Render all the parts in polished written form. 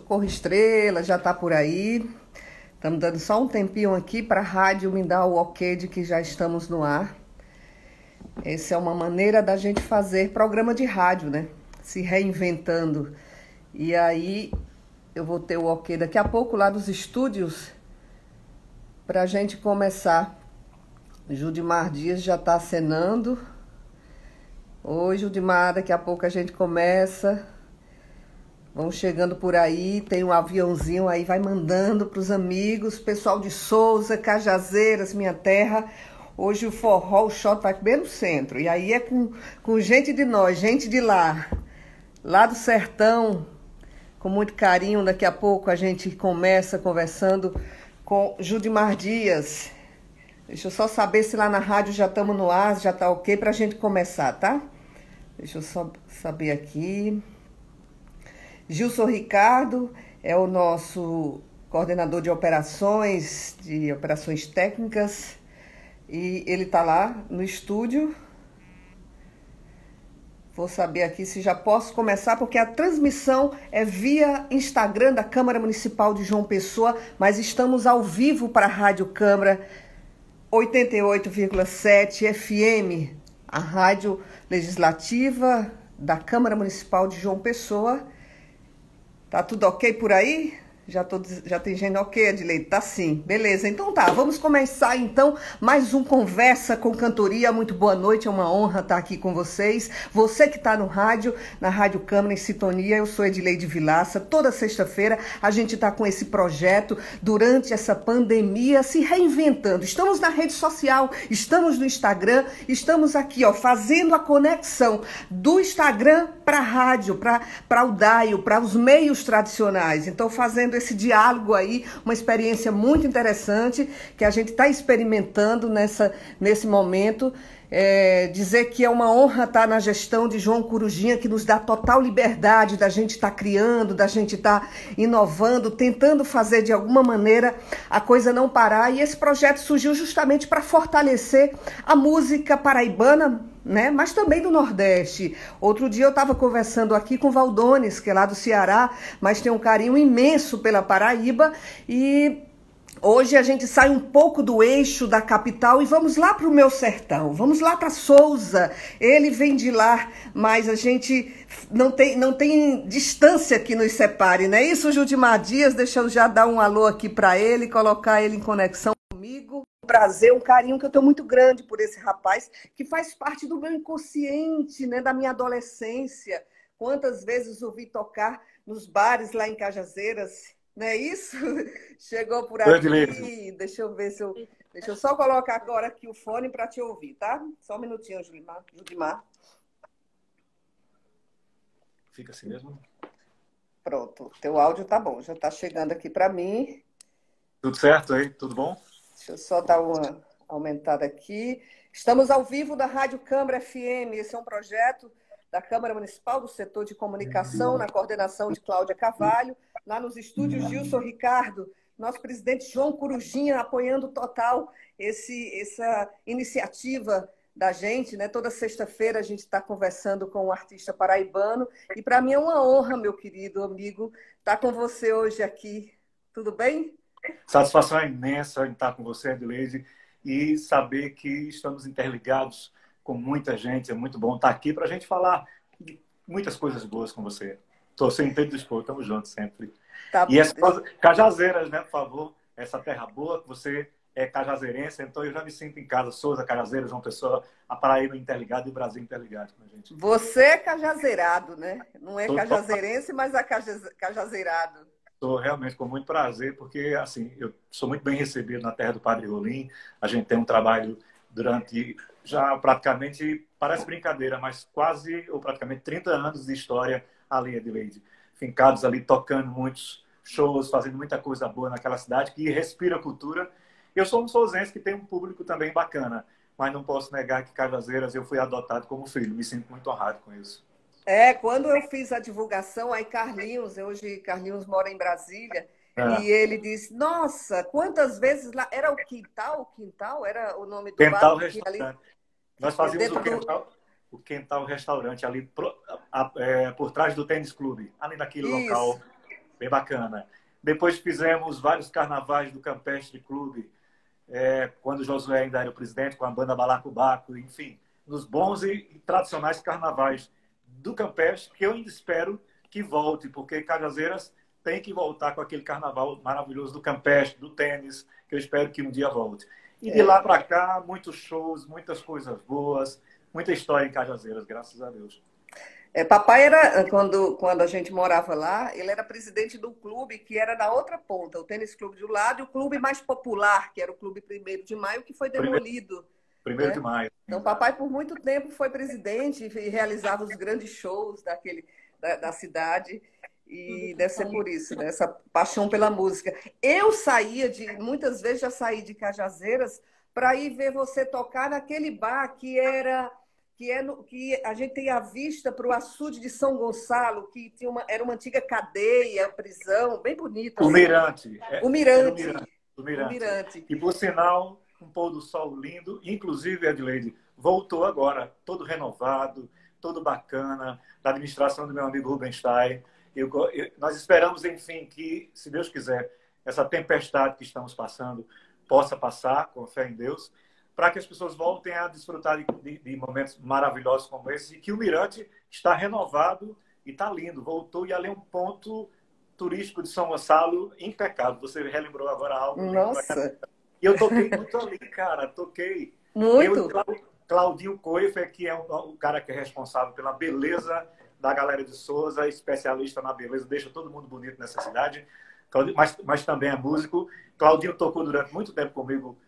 Socorro Estrela já está por aí. Estamos dando só um tempinho aqui para a rádio me dar o ok de que já estamos no ar. Essa é uma maneira da gente fazer programa de rádio, né? Se reinventando. E aí eu vou ter o ok daqui a pouco lá dos estúdios para a gente começar. Judimar Dias já está acenando. Oi, Judimar, daqui a pouco a gente começa. Vão chegando por aí, tem um aviãozinho aí, vai mandando para os amigos, pessoal de Souza, Cajazeiras, minha terra. Hoje o forró, o shot vai bem no centro. E aí é com gente de nós, gente de lá do sertão, com muito carinho. Daqui a pouco a gente começa conversando com Judimar Dias. Deixa eu só saber se lá na rádio já estamos no ar, já está ok para a gente começar, tá? Deixa eu só saber aqui. Gilson Ricardo é o nosso coordenador de operações técnicas, e ele está lá no estúdio. Vou saber aqui se já posso começar, porque a transmissão é via Instagram da Câmara Municipal de João Pessoa, mas estamos ao vivo para a Rádio Câmara 88,7 FM, a rádio legislativa da Câmara Municipal de João Pessoa. Tá tudo ok por aí? Já tem gente ok, Adileide? Tá sim. Beleza, então tá. Vamos começar então mais um Conversa com Cantoria. Muito boa noite, é uma honra estar aqui com vocês. Você que está no rádio, na Rádio Câmara em Sintonia, eu sou Edileide Vilaça. Toda sexta-feira a gente está com esse projeto durante essa pandemia se reinventando. Estamos na rede social, estamos no Instagram, estamos aqui ó, fazendo a conexão do Instagram para a rádio, para o DAIO, para os meios tradicionais. Então fazendo esse diálogo aí, uma experiência muito interessante que a gente está experimentando nesse momento. Dizer que é uma honra estar na gestão de João Corujinha, que nos dá total liberdade da gente estar criando, da gente estar inovando, tentando fazer de alguma maneira a coisa não parar. E esse projeto surgiu justamente para fortalecer a música paraibana, né? Mas também do Nordeste. Outro dia eu estava conversando aqui com Valdones, que é lá do Ceará, mas tem um carinho imenso pela Paraíba, e hoje a gente sai um pouco do eixo da capital e vamos lá para o meu sertão, vamos lá para Souza. Ele vem de lá, mas a gente não tem distância que nos separe, não é isso, Judimar Dias? Deixa eu já dar um alô aqui para ele, colocar ele em conexão comigo. Um prazer, um carinho que eu tenho muito grande por esse rapaz, que faz parte do meu inconsciente, né, da minha adolescência. Quantas vezes ouvi tocar nos bares lá em Cajazeiras, não é isso? Chegou por aqui, deixa eu ver se eu... Deixa eu só colocar agora aqui o fone para te ouvir, tá? Só um minutinho, Judimar. Fica assim mesmo? Pronto, teu áudio tá bom, já tá chegando aqui para mim. Tudo certo aí? Tudo bom? Deixa eu só dar uma aumentada aqui. Estamos ao vivo da Rádio Câmara FM. Esse é um projeto da Câmara Municipal do Setor de Comunicação, na coordenação de Cláudia Carvalho. Lá nos estúdios, Gilson Ricardo, nosso presidente João Corujinha, apoiando total essa iniciativa da gente, né? Toda sexta-feira a gente está conversando com um artista paraibano. E para mim é uma honra, meu querido amigo, estar com você hoje aqui. Tudo bem? Satisfação é imensa em estar com você, Edileide, e saber que estamos interligados com muita gente. É muito bom estar aqui para a gente falar de muitas coisas boas com você. Estou sem tempo de expor, estamos juntos sempre. Tá e Cajazeiras, né, por favor, essa terra boa, que você é cajazeirense, então eu já me sinto em casa. Souza, Cajazeiras, João Pessoa, a Paraíba interligada e o Brasil interligado com a gente. Você é cajazeirado, né? Não é cajazeirense, mas é cajazeirado. Estou realmente com muito prazer, porque assim, eu sou muito bem recebido na terra do Padre Rolim. A gente tem um trabalho durante já praticamente, parece brincadeira, mas quase ou praticamente 30 anos de história ali, Edileide. Fincados ali, tocando muitos shows, fazendo muita coisa boa naquela cidade que respira cultura. Eu sou um souzense que tem um público também bacana, mas não posso negar que Cajazeiras eu fui adotado como filho. Me sinto muito honrado com isso. Quando eu fiz a divulgação, aí Carlinhos mora em Brasília, e ele disse, nossa, quantas vezes lá, era o Quintal era o nome do Quintal bar Restaurante. Ali, Nós fazíamos o Quintal Restaurante ali por trás do Tênis Clube, ali naquele local bem bacana. Depois fizemos vários carnavais do Campestre Clube, quando o Josué ainda era o presidente, com a banda Balacobaco, enfim, nos bons e tradicionais carnavais do Campestre, que eu ainda espero que volte, porque Cajazeiras tem que voltar com aquele carnaval maravilhoso do Campestre, do tênis, que eu espero que um dia volte. E de lá para cá, muitos shows, muitas coisas boas, muita história em Cajazeiras, graças a Deus. Papai era, quando a gente morava lá, ele era presidente do clube que era na outra ponta, o Tênis Clube de um lado e o clube mais popular, que era o Clube 1º de Maio, que foi demolido. Primeiro Né? de Maio. Então, papai, por muito tempo, foi presidente e realizava os grandes shows da cidade. E deve ser por isso, né? Essa paixão pela música. Eu muitas vezes já saí de Cajazeiras para ir ver você tocar naquele bar que a gente tem a vista para o açude de São Gonçalo, que era uma antiga cadeia, prisão, bem bonita. O Mirante. O Mirante. O Mirante. E, por sinal, um pôr do sol lindo. Inclusive, Edileide, voltou agora, todo renovado, todo bacana, da administração do meu amigo Rubenstein. Nós esperamos, enfim, que, se Deus quiser, essa tempestade que estamos passando possa passar, com fé em Deus, para que as pessoas voltem a desfrutar de momentos maravilhosos como esse, e que o Mirante está renovado e está lindo. Voltou, e ali é um ponto turístico de São Gonçalo impecável. Você relembrou agora algo. Nossa! E eu toquei muito ali, cara. Toquei. Muito? Claudinho Coifer, que é o cara que é responsável pela beleza da galera de Souza, especialista na beleza, deixa todo mundo bonito nessa cidade, mas também é músico. Claudinho tocou durante muito tempo comigo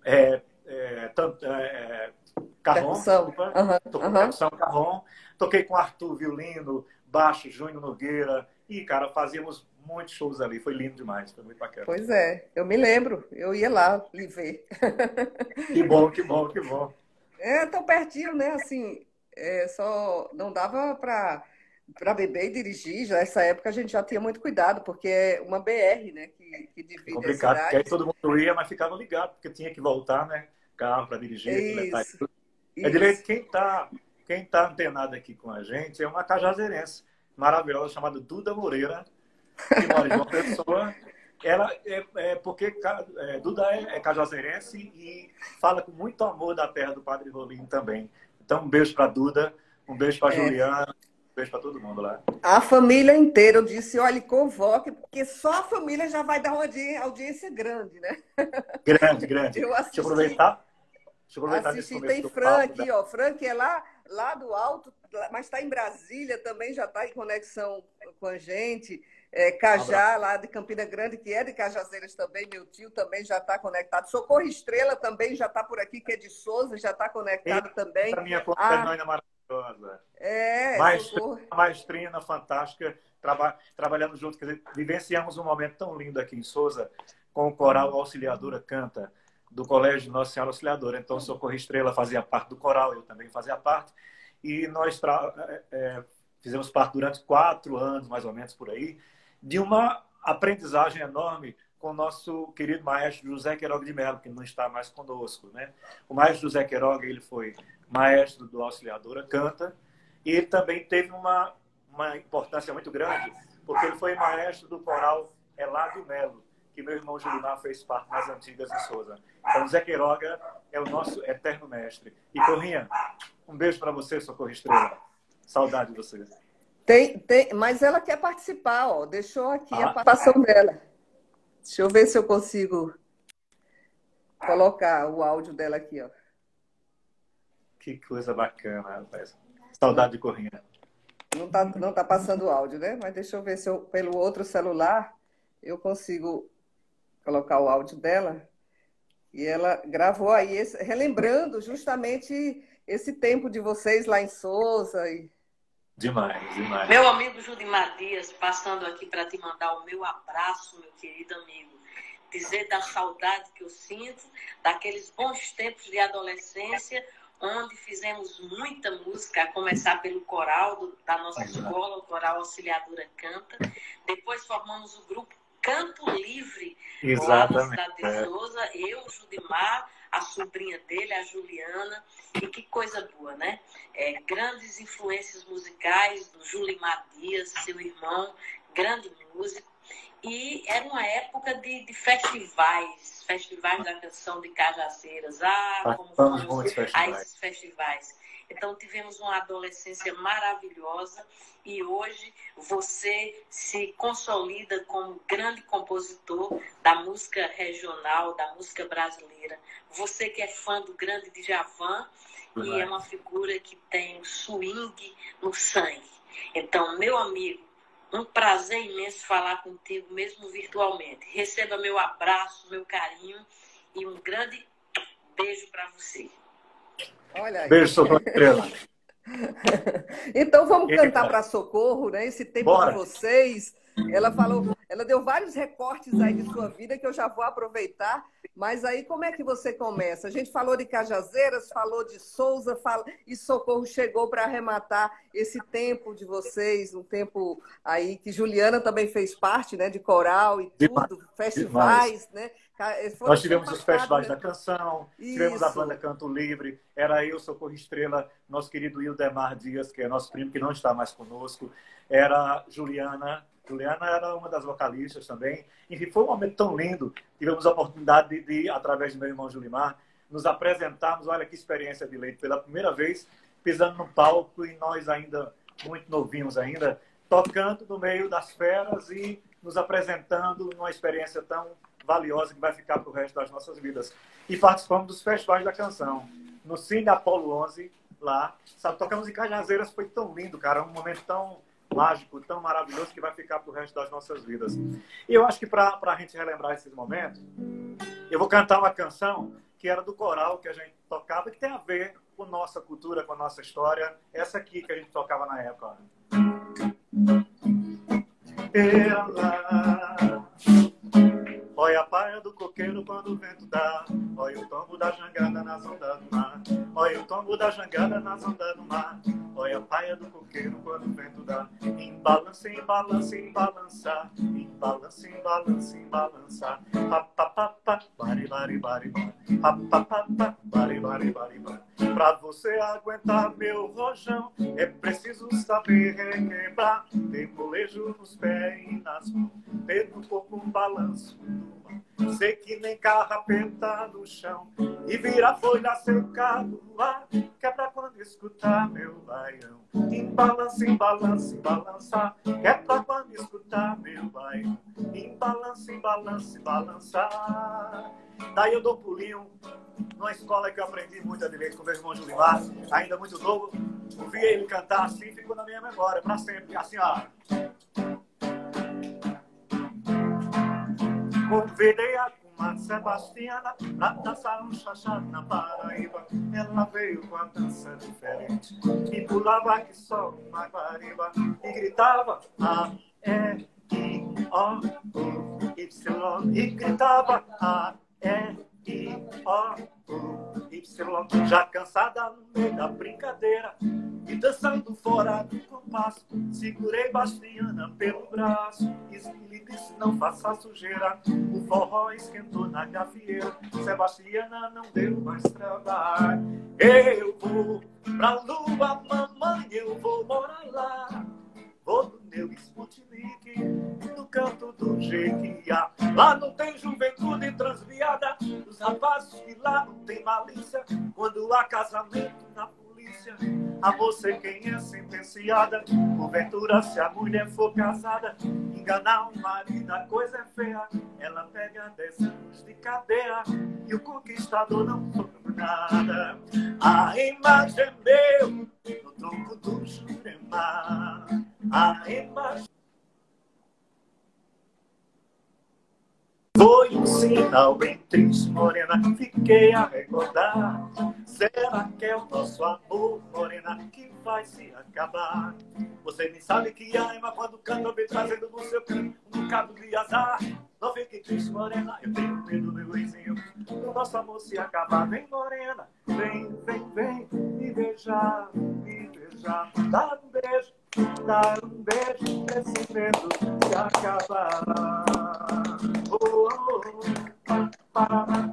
Carrom, percussão Carrom. Toquei com Arthur, violino, baixo, Júnior Nogueira, e, cara, fazíamos muitos shows ali, foi lindo demais, foi muito bacana. Pois é, eu me lembro, eu ia lá lhe ver. Que bom, que bom, que bom. Tão pertinho, né, assim, só não dava para beber e dirigir, já nessa época a gente já tinha muito cuidado, porque é uma BR, né, que divide a cidade. Porque aí todo mundo ia, mas ficava ligado, porque tinha que voltar, né, carro para dirigir. Isso. Direito, quem tá antenado aqui com a gente é uma cajazeirense maravilhosa chamada Duda Moreira, que mora em João Pessoa. Ela porque Duda é cajazeirense e fala com muito amor da terra do Padre Rolim também. Então, um beijo para Duda, um beijo para Juliana, um beijo para todo mundo lá. A família inteira, eu disse, olha, convoque, porque só a família já vai dar uma audiência grande, né? Grande. Eu assisti, Deixa eu aproveitar. Tem Frank, ó. Frank é lá do alto, mas está em Brasília, também já está em conexão com a gente. Cajá, lá de Campina Grande, que é de Cajazeiras também, meu tio também já está conectado. Socorro Estrela também já está por aqui, que é de Souza, já está conectado também. A minha conta é maravilhosa. Socorro. Maestrina fantástica, trabalhando junto. Quer dizer, vivenciamos um momento tão lindo aqui em Souza, com o coral Auxiliadora Canta, do Colégio Nossa Senhora Auxiliadora. Então, Socorro Estrela fazia parte do coral, eu também fazia parte. E nós fizemos parte durante 4 anos, mais ou menos, por aí, de uma aprendizagem enorme com o nosso querido maestro José Queiroga de Mello, que não está mais conosco, né? O maestro José Queiroga, ele foi maestro do Auxiliadora Canta, e ele também teve uma importância muito grande, porque ele foi maestro do coral Eladio Melo, que meu irmão Julimar fez parte nas antigas de Souza. Então, José Queiroga é o nosso eterno mestre. E, Corrinha, um beijo para você, Socorro Estrela. Saudade de você. Mas ela quer participar, ó. Deixou aqui a participação dela. Deixa eu ver se eu consigo colocar o áudio dela aqui, ó. Que coisa bacana, rapaz. Saudade de Corrinha. Não tá passando o áudio, né? Mas deixa eu ver se pelo outro celular eu consigo colocar o áudio dela. E ela gravou aí, relembrando justamente esse tempo de vocês lá em Souza. Demais. Meu amigo Judimar Dias, passando aqui para te mandar o meu abraço, meu querido amigo. Dizer da saudade que eu sinto, daqueles bons tempos de adolescência, onde fizemos muita música, a começar pelo coral da nossa escola, o Coral Auxiliadora Canta. Depois formamos o grupo Canto Livre, lá na cidade de Souza. Eu, o Judimar, a sobrinha dele, a Juliana. E que coisa boa, né? Grandes influências musicais do Julimar Dias, seu irmão, grande músico. E era uma época de festivais, festivais da canção de Cajazeiras. Ah, como fomos a esses festivais. Então, tivemos uma adolescência maravilhosa e hoje você se consolida como grande compositor da música regional, da música brasileira. Você que é fã do grande Djavan e é uma figura que tem o swing no sangue. Então, meu amigo, um prazer imenso falar contigo, mesmo virtualmente. Receba meu abraço, meu carinho e um grande beijo para você. Olha aí. Beijo, Socorro Estrela. Então vamos cantar para Socorro, né? Esse tempo Bora. de vocês. Ela falou, ela deu vários recortes aí de sua vida que eu já vou aproveitar. Mas aí como é que você começa? A gente falou de Cajazeiras, falou de Souza, e Socorro chegou para arrematar esse tempo de vocês, um tempo aí que Juliana também fez parte, né? De coral e tudo, festivais, né? Nós tivemos os festivais, né, da canção, Isso. Tivemos a banda Canto Livre, era eu, Socorro Estrela, nosso querido Ildemar Dias, que é nosso primo, que não está mais conosco, era Juliana era uma das vocalistas também. Enfim, foi um momento tão lindo. Tivemos a oportunidade de, através do meu irmão Julimar, nos apresentarmos, olha que experiência de leite, pela primeira vez pisando no palco e nós ainda, muito novinhos ainda, tocando no meio das feras e nos apresentando numa experiência tão valiosa que vai ficar para o resto das nossas vidas. E participamos dos festivais da canção. No Cine Apolo 11, lá, sabe, tocamos em Cajazeiras, foi tão lindo, cara, um momento tão mágico, tão maravilhoso que vai ficar para o resto das nossas vidas. E eu acho que para a gente relembrar esses momentos, eu vou cantar uma canção que era do coral que a gente tocava, que tem a ver com nossa cultura, com a nossa história, essa aqui que a gente tocava na época. Olha a paia do coqueiro quando o vento dá, olha o tombo da jangada nas ondas do mar, olha o tombo da jangada nas ondas do mar, olha a paia do coqueiro quando o vento dá, em balança, em balança, em balançar, em balança, em balança, em balançar, pa pa pa pa, bari bari bari bari, pa pa pa pa, bari bari bari bari. Pra você aguentar meu rojão, é preciso saber requebrar, ter molejo nos pés e nas mãos, ter no corpo um balanço. Sei que nem carrapeta no chão e vira folha secado no ar, que é pra quando escutar meu baião. Em balança, em balança, em balançar, que é pra quando escutar meu baião. Em balança, em balança, em balançar. Daí eu dou um pulinho numa escola que eu aprendi muito a direito com meu irmão Julimar, ainda muito novo. Ouvi ele cantar assim, ficou na minha memória pra sempre, assim, ó. Convidei a comadre Sebastiana pra dançar um chachado na Paraíba. Ela veio com a dança diferente e pulava que só uma guariba e gritava A, E, I, O, U, Y e gritava A, E, I, O, U, Y. Já cansada no meio da brincadeira e dançando fora do compasso, segurei Bastiana pelo braço e lhe disse não faça sujeira. O forró esquentou na gafieira, Sebastiana não deu mais trabalho. Eu vou pra lua, mamãe, eu vou morar lá. Vou no meu Sputnik, no canto do Jequiá. Lá não tem juventude transviada, os rapazes que lá não tem malícia. Quando há casamento na polícia, a você quem é sentenciada. Porventura, se a mulher for casada, enganar um marido, a coisa é feia. Ela pega 10 anos de cadeia e o conquistador não sofre nada. A imagem é meu no tronco do Jurema. A imagem foi um sinal bem triste, morena, fiquei a recordar. Será que é o nosso amor, morena, que vai se acabar? Você nem sabe que a Ema, quando canta, vem trazendo no seu canto um bocado de azar. Não fique triste, morena, eu tenho medo, meu vizinho, do nosso amor se acabar. Vem, morena, vem, vem, vem, me beijar, dar um beijo, esse medo se acabar. Oh, oh, oh, para.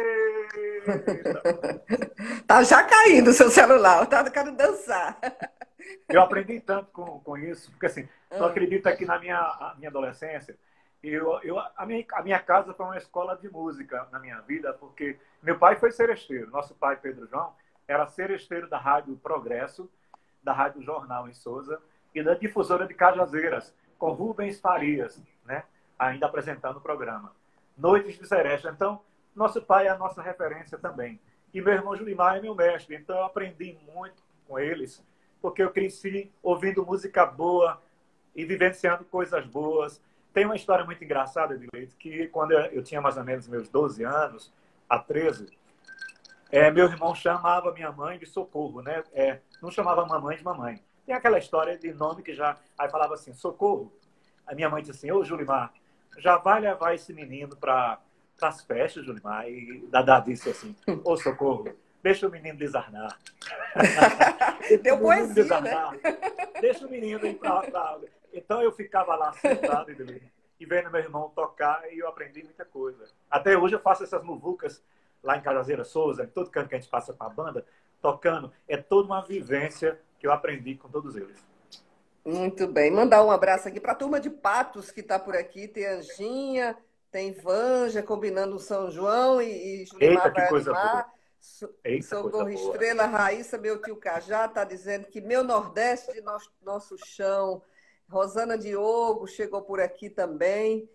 Tá já caindo o seu celular, eu quero dançar. Eu aprendi tanto com isso, porque assim, tu acredita que na minha adolescência, A minha casa foi uma escola de música na minha vida, porque meu pai foi seresteiro. Nosso pai, Pedro João, era seresteiro da Rádio Progresso, da Rádio Jornal em Souza e da Difusora de Cajazeiras, com Rubens Farias, né? Ainda apresentando o programa. Noites de Seresta. Então, nosso pai é a nossa referência também. E meu irmão Julimar é meu mestre. Então, eu aprendi muito com eles, porque eu cresci ouvindo música boa e vivenciando coisas boas. Tem uma história muito engraçada, Edileito, que quando eu tinha mais ou menos meus 12 anos, a 13, meu irmão chamava minha mãe de Socorro, né? Não chamava mamãe de mamãe. Tem aquela história de nome que já... Aí falava assim, Socorro. A minha mãe disse assim, ô Julimar, já vai levar esse menino para as festas, Julimar? E Dadá disse assim, ô Socorro, deixa o menino desarnar. Deu poesia, desarnar. né? Deixa o menino ir para... Então eu ficava lá sentado e vendo meu irmão tocar e eu aprendi muita coisa. Até hoje eu faço essas muvucas lá em Cajazeira Souza, em todo canto que a gente passa com a banda, tocando. É toda uma vivência que eu aprendi com todos eles. Muito bem. Mandar um abraço aqui para a turma de Patos que está por aqui. Tem Anjinha, tem Vanja, combinando o São João e Julimar Eita, que vai coisa animar. boa. Eita, Socorro coisa boa. Estrela, Raíssa, meu tio Cajá, está dizendo que meu Nordeste, nosso chão. Rosana Diogo chegou por aqui também.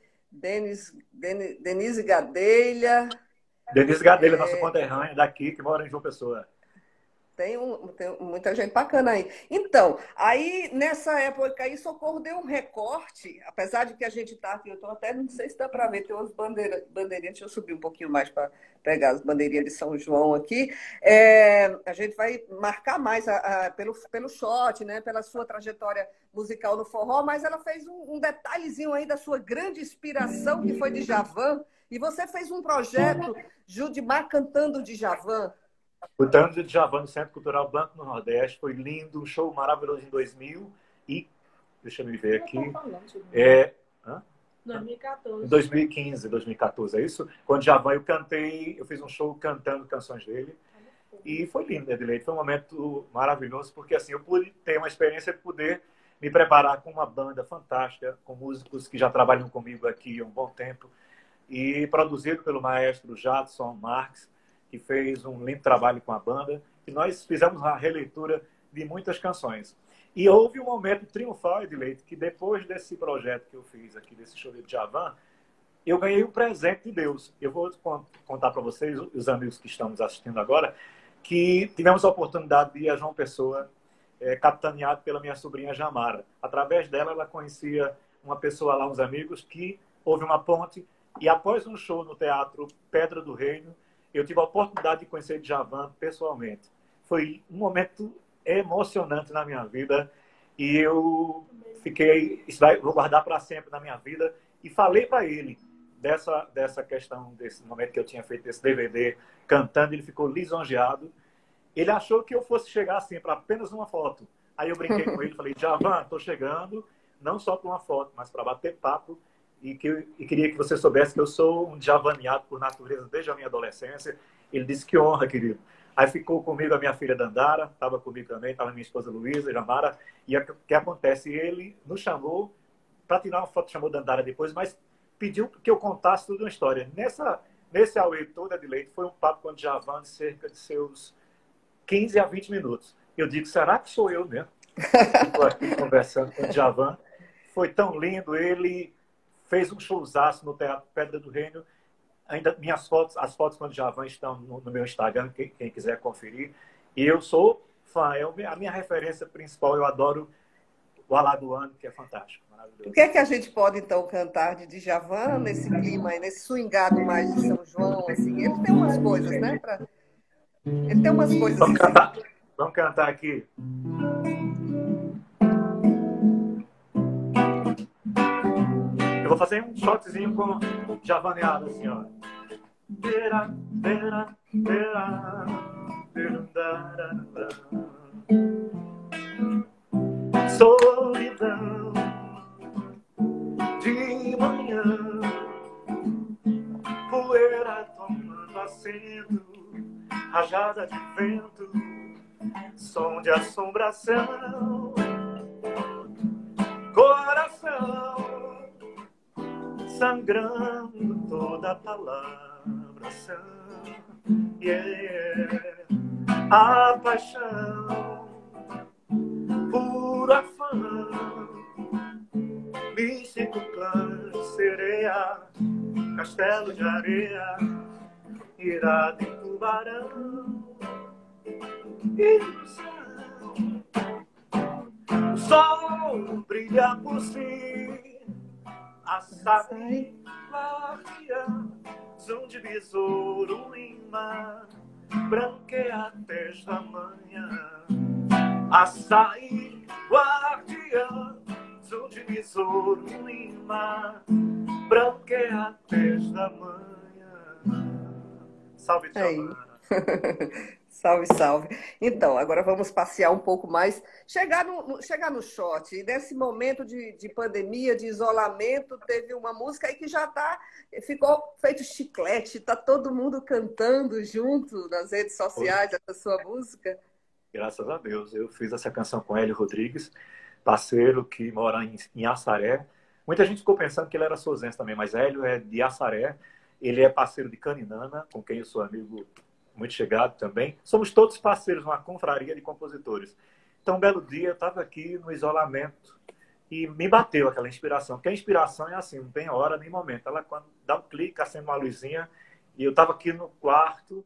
Denise Gadelha. Denise Gadelha, nossa conterrânea daqui, que mora em João Pessoa. Tem muita gente bacana aí. Então, aí nessa época aí, Socorro deu um recorte, apesar de que a gente está aqui, eu estou até, não sei se dá para ver, tem umas bandeirinhas, deixa eu subir um pouquinho mais para pegar as bandeirinhas de São João aqui. A gente vai marcar mais pelo shot, né, pela sua trajetória musical no forró, mas ela fez um detalhezinho aí da sua grande inspiração, que foi Djavan, e você fez um projeto, Judimar Cantando Djavan. O Tânia de Djavan no Centro Cultural Banco do Nordeste foi lindo, um show maravilhoso em 2000 e deixa eu me ver aqui. 2014. 2015, 2014, é isso? Quando Djavan eu fiz um show cantando canções dele e foi lindo, Edileito. Foi um momento maravilhoso porque assim eu pude ter uma experiência de poder me preparar com uma banda fantástica, com músicos que já trabalham comigo aqui há um bom tempo e produzido pelo maestro Jadson Marques, que fez um lindo trabalho com a banda, e nós fizemos uma releitura de muitas canções. E houve um momento triunfal, Edileito, que depois desse projeto que eu fiz aqui, desse show de Djavan, eu ganhei um presente de Deus. Eu vou contar para vocês, os amigos que estão nos assistindo agora, que tivemos a oportunidade de ir a João Pessoa, capitaneado pela minha sobrinha Jamara. Através dela, ela conhecia uma pessoa lá, uns amigos, que houve uma ponte, e após um show no Teatro Pedra do Reino, eu tive a oportunidade de conhecer Djavan pessoalmente. Foi um momento emocionante na minha vida e eu vou guardar para sempre na minha vida. E falei para ele dessa questão, desse momento que eu tinha feito esse DVD cantando, ele ficou lisonjeado. Ele achou que eu fosse chegar assim para apenas uma foto. Aí eu brinquei com ele, falei, Djavan, estou chegando, não só para uma foto, mas para bater papo. E queria que você soubesse que eu sou um djavaniado por natureza desde a minha adolescência. Ele disse, que honra, querido. Aí ficou comigo a minha filha Dandara, estava comigo também, estava minha esposa Luísa, Jamara. E o que acontece? Ele nos chamou para tirar uma foto, chamou Dandara depois, mas pediu que eu contasse toda uma história. Nesse auê todo de leite, foi um papo com o Djavan de cerca de seus 15 a 20 minutos. Eu digo, será que sou eu mesmo? Estou aqui conversando com o Djavan. Foi tão lindo, ele fez um showzaço no Teatro Pedra do Reino. Ainda as fotos com o Djavan estão no meu Instagram, quem quiser conferir. E eu sou fã, a minha referência principal, eu adoro o Alagoano, que é fantástico, maravilhoso. O que é que a gente pode, então, cantar de Djavan nesse clima aí, nesse swingado mais de São João, assim? Ele tem umas coisas, né? Ele tem umas coisas... Vamos cantar aqui. Eu vou fazer um shotzinho com Djavaneado, assim, ó. Solidão de manhã, poeira tomando assento, rajada de vento, som de assombração, coração sangrando toda a palavração. Yeah. A paixão, puro afã, místico clã, sereia, castelo de areia, irado em tubarão, ilusão. O sol brilha por si, açaí, guardiã, zoom de besouro, imã, branqueia a testa manhã. Açaí, guardiã, zoom de besouro, imã, branqueia a testa manhã. Salve, tchau. Salve, salve. Então, agora vamos passear um pouco mais, chegar no shot. E nesse momento de pandemia, de isolamento, teve uma música aí que ficou feito chiclete, tá todo mundo cantando junto nas redes sociais, essa sua música. Graças a Deus. Eu fiz essa canção com Hélio Rodrigues, parceiro que mora em Assaré. Muita gente ficou pensando que ele era souzense também, mas Hélio é de Assaré. Ele é parceiro de Caninana, com quem eu sou amigo muito chegado também. Somos todos parceiros numa confraria de compositores. Então, um belo dia, eu estava aqui no isolamento e me bateu aquela inspiração. Porque a inspiração é assim, não tem hora nem momento. Ela, quando dá um clique, acende uma luzinha, e eu estava aqui no quarto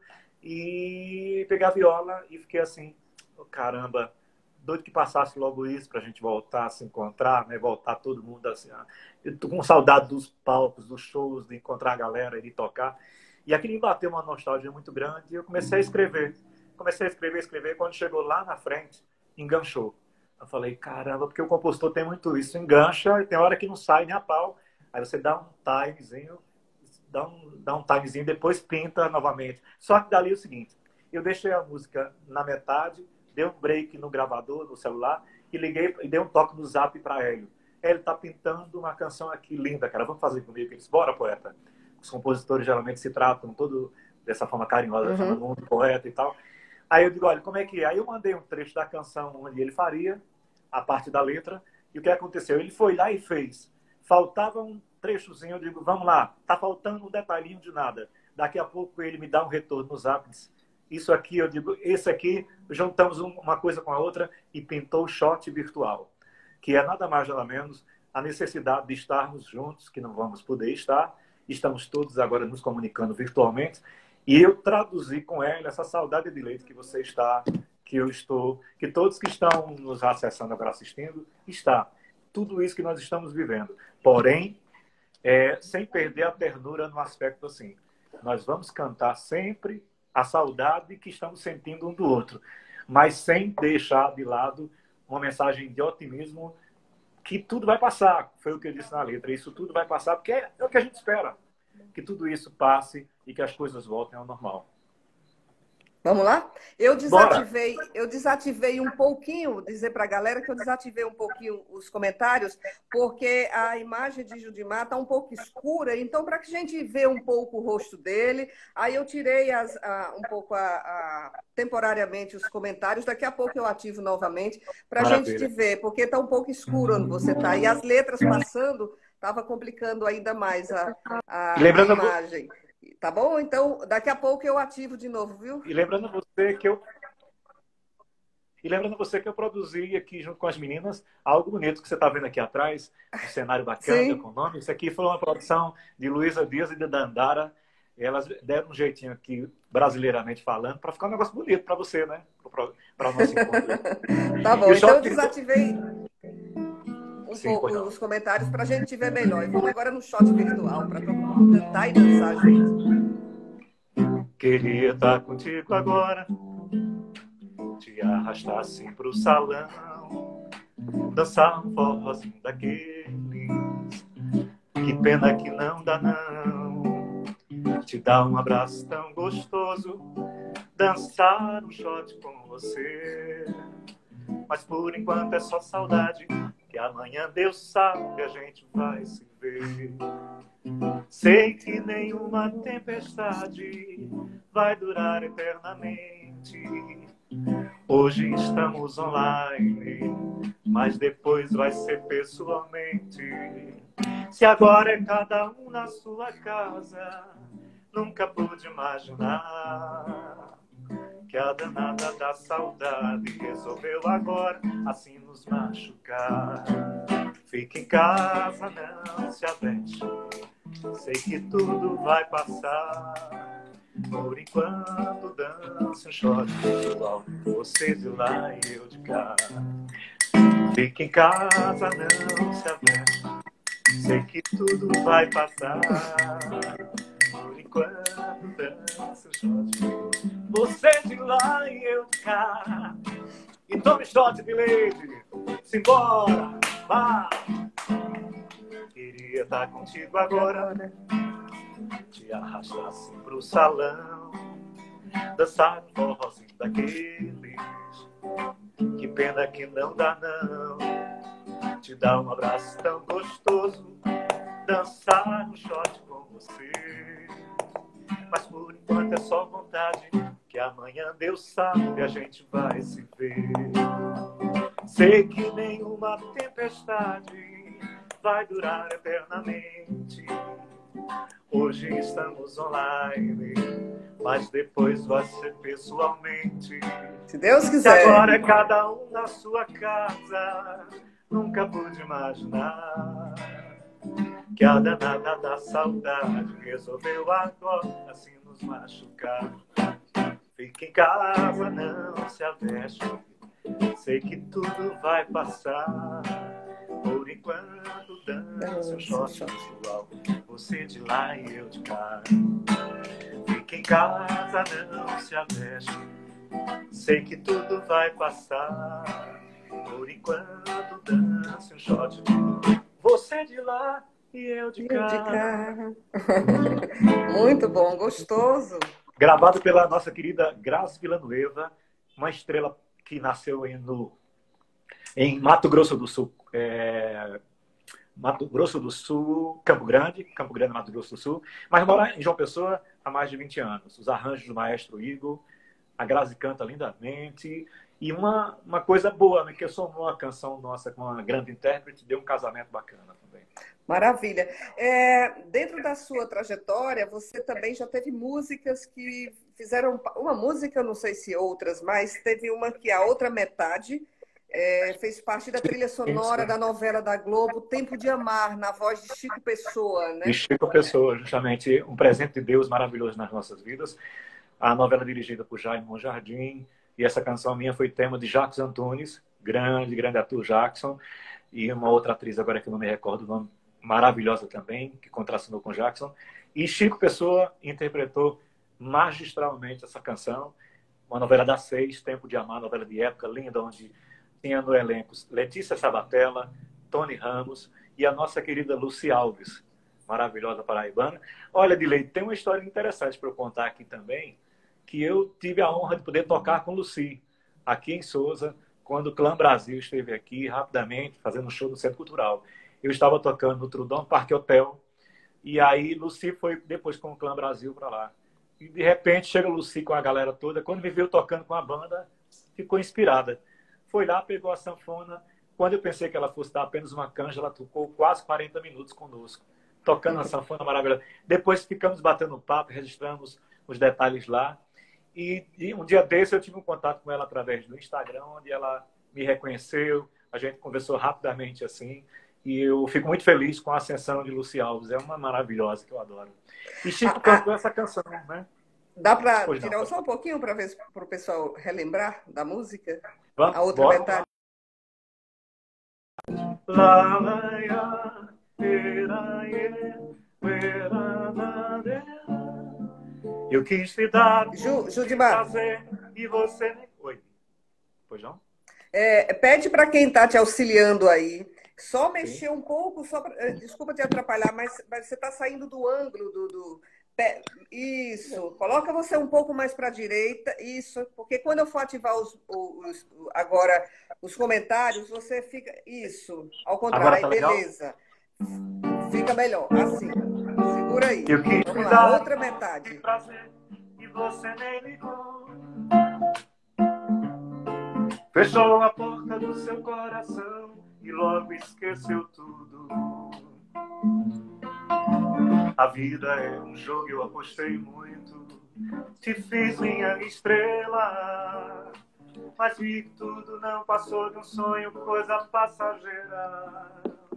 e peguei a viola e fiquei assim, oh, caramba, doido que passasse logo isso para a gente voltar a se encontrar, né? Voltar todo mundo assim. Eu tô com saudade dos palcos, dos shows, de encontrar a galera e de tocar. E aquilo me bateu uma nostalgia muito grande e eu comecei a escrever. Comecei a escrever. Quando chegou lá na frente, enganchou. Eu falei, caramba, porque o compositor tem muito isso. Engancha e tem hora que não sai nem a pau. Aí você dá um timezinho, dá um timezinho, depois pinta novamente. Só que dali é o seguinte, eu deixei a música na metade, dei um break no gravador, no celular, e liguei e dei um toque no zap para Hélio. Ele tá pintando uma canção aqui linda, cara. Vamos fazer comigo? Ele disse, bora, poeta. Os compositores geralmente se tratam todo dessa forma carinhosa, chamando um poeta e tal. Aí eu digo, olha, como é que é? Aí eu mandei um trecho da canção onde ele faria a parte da letra. E o que aconteceu? Ele foi lá e fez. Faltava um trechozinho, eu digo, vamos lá, tá faltando um detalhinho de nada. Daqui a pouco ele me dá um retorno nos zap. Isso aqui, eu digo, esse aqui, juntamos uma coisa com a outra e pintou o shot virtual. Que é nada mais, nada menos a necessidade de estarmos juntos, que não vamos poder estar. Estamos todos agora nos comunicando virtualmente. E eu traduzi com ela essa saudade de leite que você está, que eu estou, que todos que estão nos acessando agora assistindo, está. Tudo isso que nós estamos vivendo. Porém, sem perder a ternura no aspecto assim. Nós vamos cantar sempre a saudade que estamos sentindo um do outro, mas sem deixar de lado uma mensagem de otimismo que tudo vai passar, foi o que eu disse na letra. Isso tudo vai passar, porque é o que a gente espera. Que tudo isso passe e que as coisas voltem ao normal. Vamos lá? Eu desativei um pouquinho, dizer para a galera que eu desativei um pouquinho os comentários, porque a imagem de Judimar está um pouco escura, então para que a gente vê um pouco o rosto dele, aí eu tirei temporariamente os comentários, daqui a pouco eu ativo novamente para a gente te ver, porque está um pouco escuro onde você está. E as letras passando, estava complicando ainda mais a imagem. Tá bom? Então, daqui a pouco eu ativo de novo, viu? E lembrando você que eu produzi aqui junto com as meninas algo bonito que você está vendo aqui atrás, um cenário bacana, sim, com o nome. Isso aqui foi uma produção de Luísa Dias e de Dandara. Elas deram um jeitinho aqui, brasileiramente falando, para ficar um negócio bonito para você, né? Para o nosso encontro. Tá bom, então eu desativei os comentários para a gente te ver melhor. E vamos agora no shot virtual para todo mundo cantar e dançar junto. Queria estar contigo agora, te arrastar assim pro salão, dançar um forrozinho daqueles, que pena que não dá não, te dar um abraço tão gostoso, dançar um shot com você. Mas por enquanto é só saudade, que amanhã Deus sabe a gente vai se ver. Sei que nenhuma tempestade vai durar eternamente. Hoje estamos online, mas depois vai ser pessoalmente. Se agora é cada um na sua casa, nunca pude imaginar que a danada da saudade resolveu agora assim nos machucar. Fique em casa, não se aveste, sei que tudo vai passar. Por enquanto dança um shot visual, você de lá e eu de cá. Fique em casa, não se aveste, sei que tudo vai passar. Por enquanto dança um shot, você de lá e eu de cá. E tome shot de leite, simbora, vá. Queria estar contigo agora, te arrastar assim pro salão, dançar um forrozinho daqueles, que pena que não dá não. Te dar um abraço tão gostoso, dançar um shot com você. Mas por enquanto é só vontade, que amanhã Deus sabe a gente vai se ver. Sei que nenhuma tempestade vai durar eternamente. Hoje estamos online, mas depois vai ser pessoalmente. Se Deus Se quiser. agora é cada um na sua casa, nunca pude imaginar que a danada da saudade resolveu agora assim nos machucar. Fique em casa, não se aveste, sei que tudo vai passar. Por enquanto dança o shot visual, você de lá e eu de cá. Fique em casa, não se aveste, sei que tudo vai passar. Por enquanto dança um shot, você de lá e eu de cá. Muito bom, gostoso. Gravado pela nossa querida Grazi Villanueva, uma estrela que nasceu em Mato Grosso do Sul. Mato Grosso do Sul, Campo Grande, Mato Grosso do Sul, mas mora em João Pessoa há mais de 20 anos. Os arranjos do maestro Igor, a Grazi canta lindamente. E uma coisa boa, né, que eu sou uma canção nossa com uma grande intérprete, deu um casamento bacana também. Maravilha. Dentro da sua trajetória, você também já teve músicas que fizeram... Uma música, não sei se outras, mas teve uma que a outra metade fez parte da trilha sonora da novela da Globo, Tempo de Amar, na voz de Chico Pessoa, né? De Chico Pessoa, justamente um presente de Deus maravilhoso nas nossas vidas. A novela dirigida por Jaime Monjardim, e essa canção minha foi tema de Jacques Antunes, grande ator Jackson, e uma outra atriz agora que eu não me recordo o nome, maravilhosa também, que contracenou com Jackson. E Chico Pessoa interpretou magistralmente essa canção, uma novela das 6, Tempo de Amar, novela de época linda, onde tinha no elenco Letícia Sabatella, Tony Ramos e a nossa querida Lucy Alves, maravilhosa paraibana. Olha, Dilei, tem uma história interessante para eu contar aqui também, que eu tive a honra de poder tocar com Lucy, aqui em Sousa, quando o Clã Brasil esteve aqui, rapidamente, fazendo um show no Centro Cultural. Eu estava tocando no Trudon Parque Hotel, e aí Lucy foi depois com o Clã Brasil para lá. E de repente chega Lucy com a galera toda, quando me viu tocando com a banda, ficou inspirada. Foi lá, pegou a sanfona, quando eu pensei que ela fosse dar apenas uma canja, ela tocou quase 40 minutos conosco, tocando a sanfona maravilhosa. Depois ficamos batendo papo, registramos os detalhes lá. E um dia desse eu tive um contato com ela através do Instagram, onde ela me reconheceu, a gente conversou rapidamente assim, e eu fico muito feliz com a ascensão de Lucy Alves, é uma maravilhosa que eu adoro. E Chico cantou essa canção, né? Dá para tirar só um pouquinho para o pessoal relembrar da música? Vamos, a outra metade. Eu quis te dar Judimar, prazer e você nem... Oi. Pois não? Pede para quem está te auxiliando aí, só mexer um pouco, desculpa te atrapalhar, mas você está saindo do ângulo Isso, coloca você um pouco mais para a direita, isso, porque quando eu for ativar agora os comentários, você fica... Isso, ao contrário, tá aí beleza. Legal? Fica melhor, assim. Segura aí. Eu quis Vamos te lá, dar outra metade. Prazer, e você nem ligou. Fechou a porta do seu coração e logo esqueceu tudo. A vida é um jogo, eu apostei muito. Te fiz minha estrela, mas vi que tudo não passou de um sonho, coisa passageira.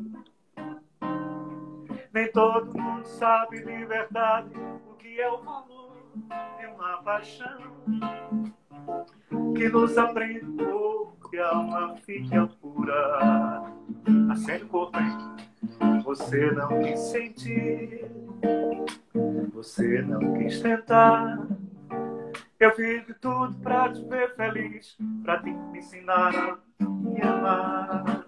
Nem todo mundo sabe de verdade o que é o valor de uma paixão que nos aprende um pouco que a alma fique pura. Acende o corpo, hein? Você não quis sentir, você não quis tentar. Eu fiz de tudo pra te ver feliz, pra te ensinar a me amar.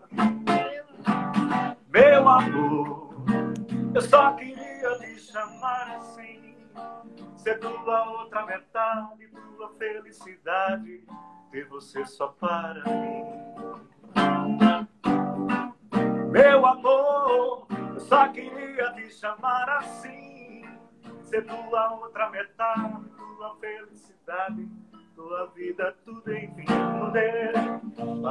Meu amor, eu só queria te chamar assim, ser tua outra metade, tua felicidade, ter você só para mim. Meu amor, eu só queria te chamar assim, ser tua outra metade, tua felicidade, tua vida, tudo enfim, tudo.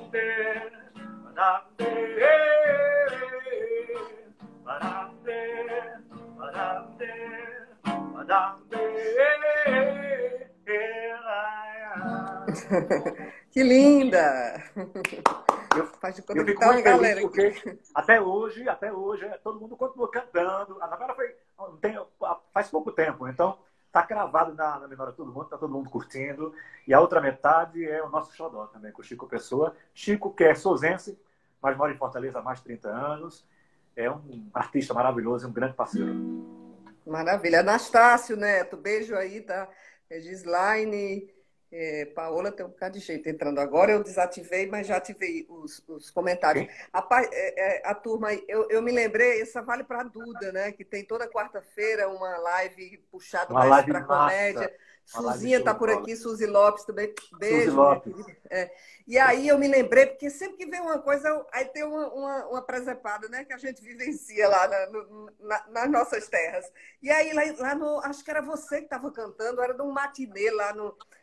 Que linda! Faz de conta Eu que fico tá uma muito feliz galera porque aqui. até hoje, todo mundo continua cantando. Agora faz pouco tempo, então tá cravado na memória de todo mundo, tá todo mundo curtindo. E a outra metade é o nosso xodó também, com o Chico Pessoa. Chico, que é sousense, mas mora em Fortaleza há mais de 30 anos. É um artista maravilhoso e um grande parceiro. Maravilha. Anastácio Neto, beijo aí, tá? Gislaine, Paola tem um bocado de jeito entrando agora. Eu desativei, mas já ativei os comentários. Quem? A turma aí, eu me lembrei, essa vale para a Duda, né? Que tem toda quarta-feira uma live puxada Uma mais live para massa. comédia. Uma live Suzinha show tá de por bola. aqui, Suzy Lopes também. Beijo, Suzy Lopes. minha querida. E aí eu me lembrei, porque sempre que vem uma coisa, aí tem uma presepada, né? Que a gente vivencia lá nas nossas terras. E aí lá no, acho que era você que estava cantando, era num matinê lá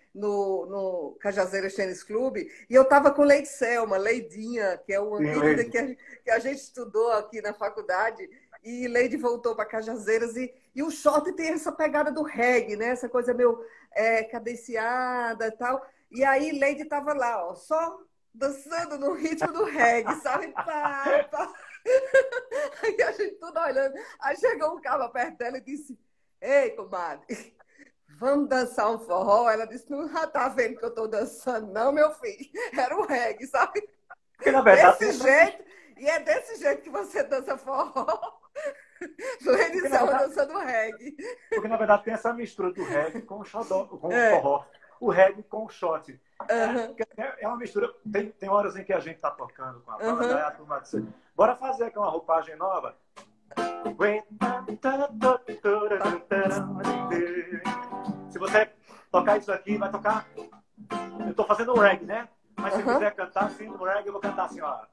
no Cajazeiras Tênis Clube, e eu estava com Leide Selma, Leidinha, que é uma Sim, querida Leide. que a gente estudou aqui na faculdade, e Leide voltou para Cajazeiras, e o short tem essa pegada do reggae, né? Essa coisa meio cadenciada e tal. E aí Leide estava lá, ó, só dançando no ritmo do reggae, sabe? Pá, pá. Aí a gente tudo olhando. Aí chegou um cara perto dela e disse: Ei, comadre, vamos dançar um forró? Ela disse: Não já tá vendo que eu tô dançando, não, meu filho. Era o reggae, sabe? Porque, na verdade, Desse jeito, e é desse jeito que você dança forró. Leide Selma dançando reggae. Porque, na verdade, tem essa mistura do reggae com o xodó, com o É. forró. O reggae com o shot. Aham. É uma mistura. Tem horas em que a gente tá tocando com a banda, Aham. aí a turma diz: bora fazer aqui uma roupagem nova. Se você tocar isso aqui, vai tocar. Eu tô fazendo o reggae, né? Mas se Aham. quiser cantar assim no reggae, eu vou cantar assim, ó.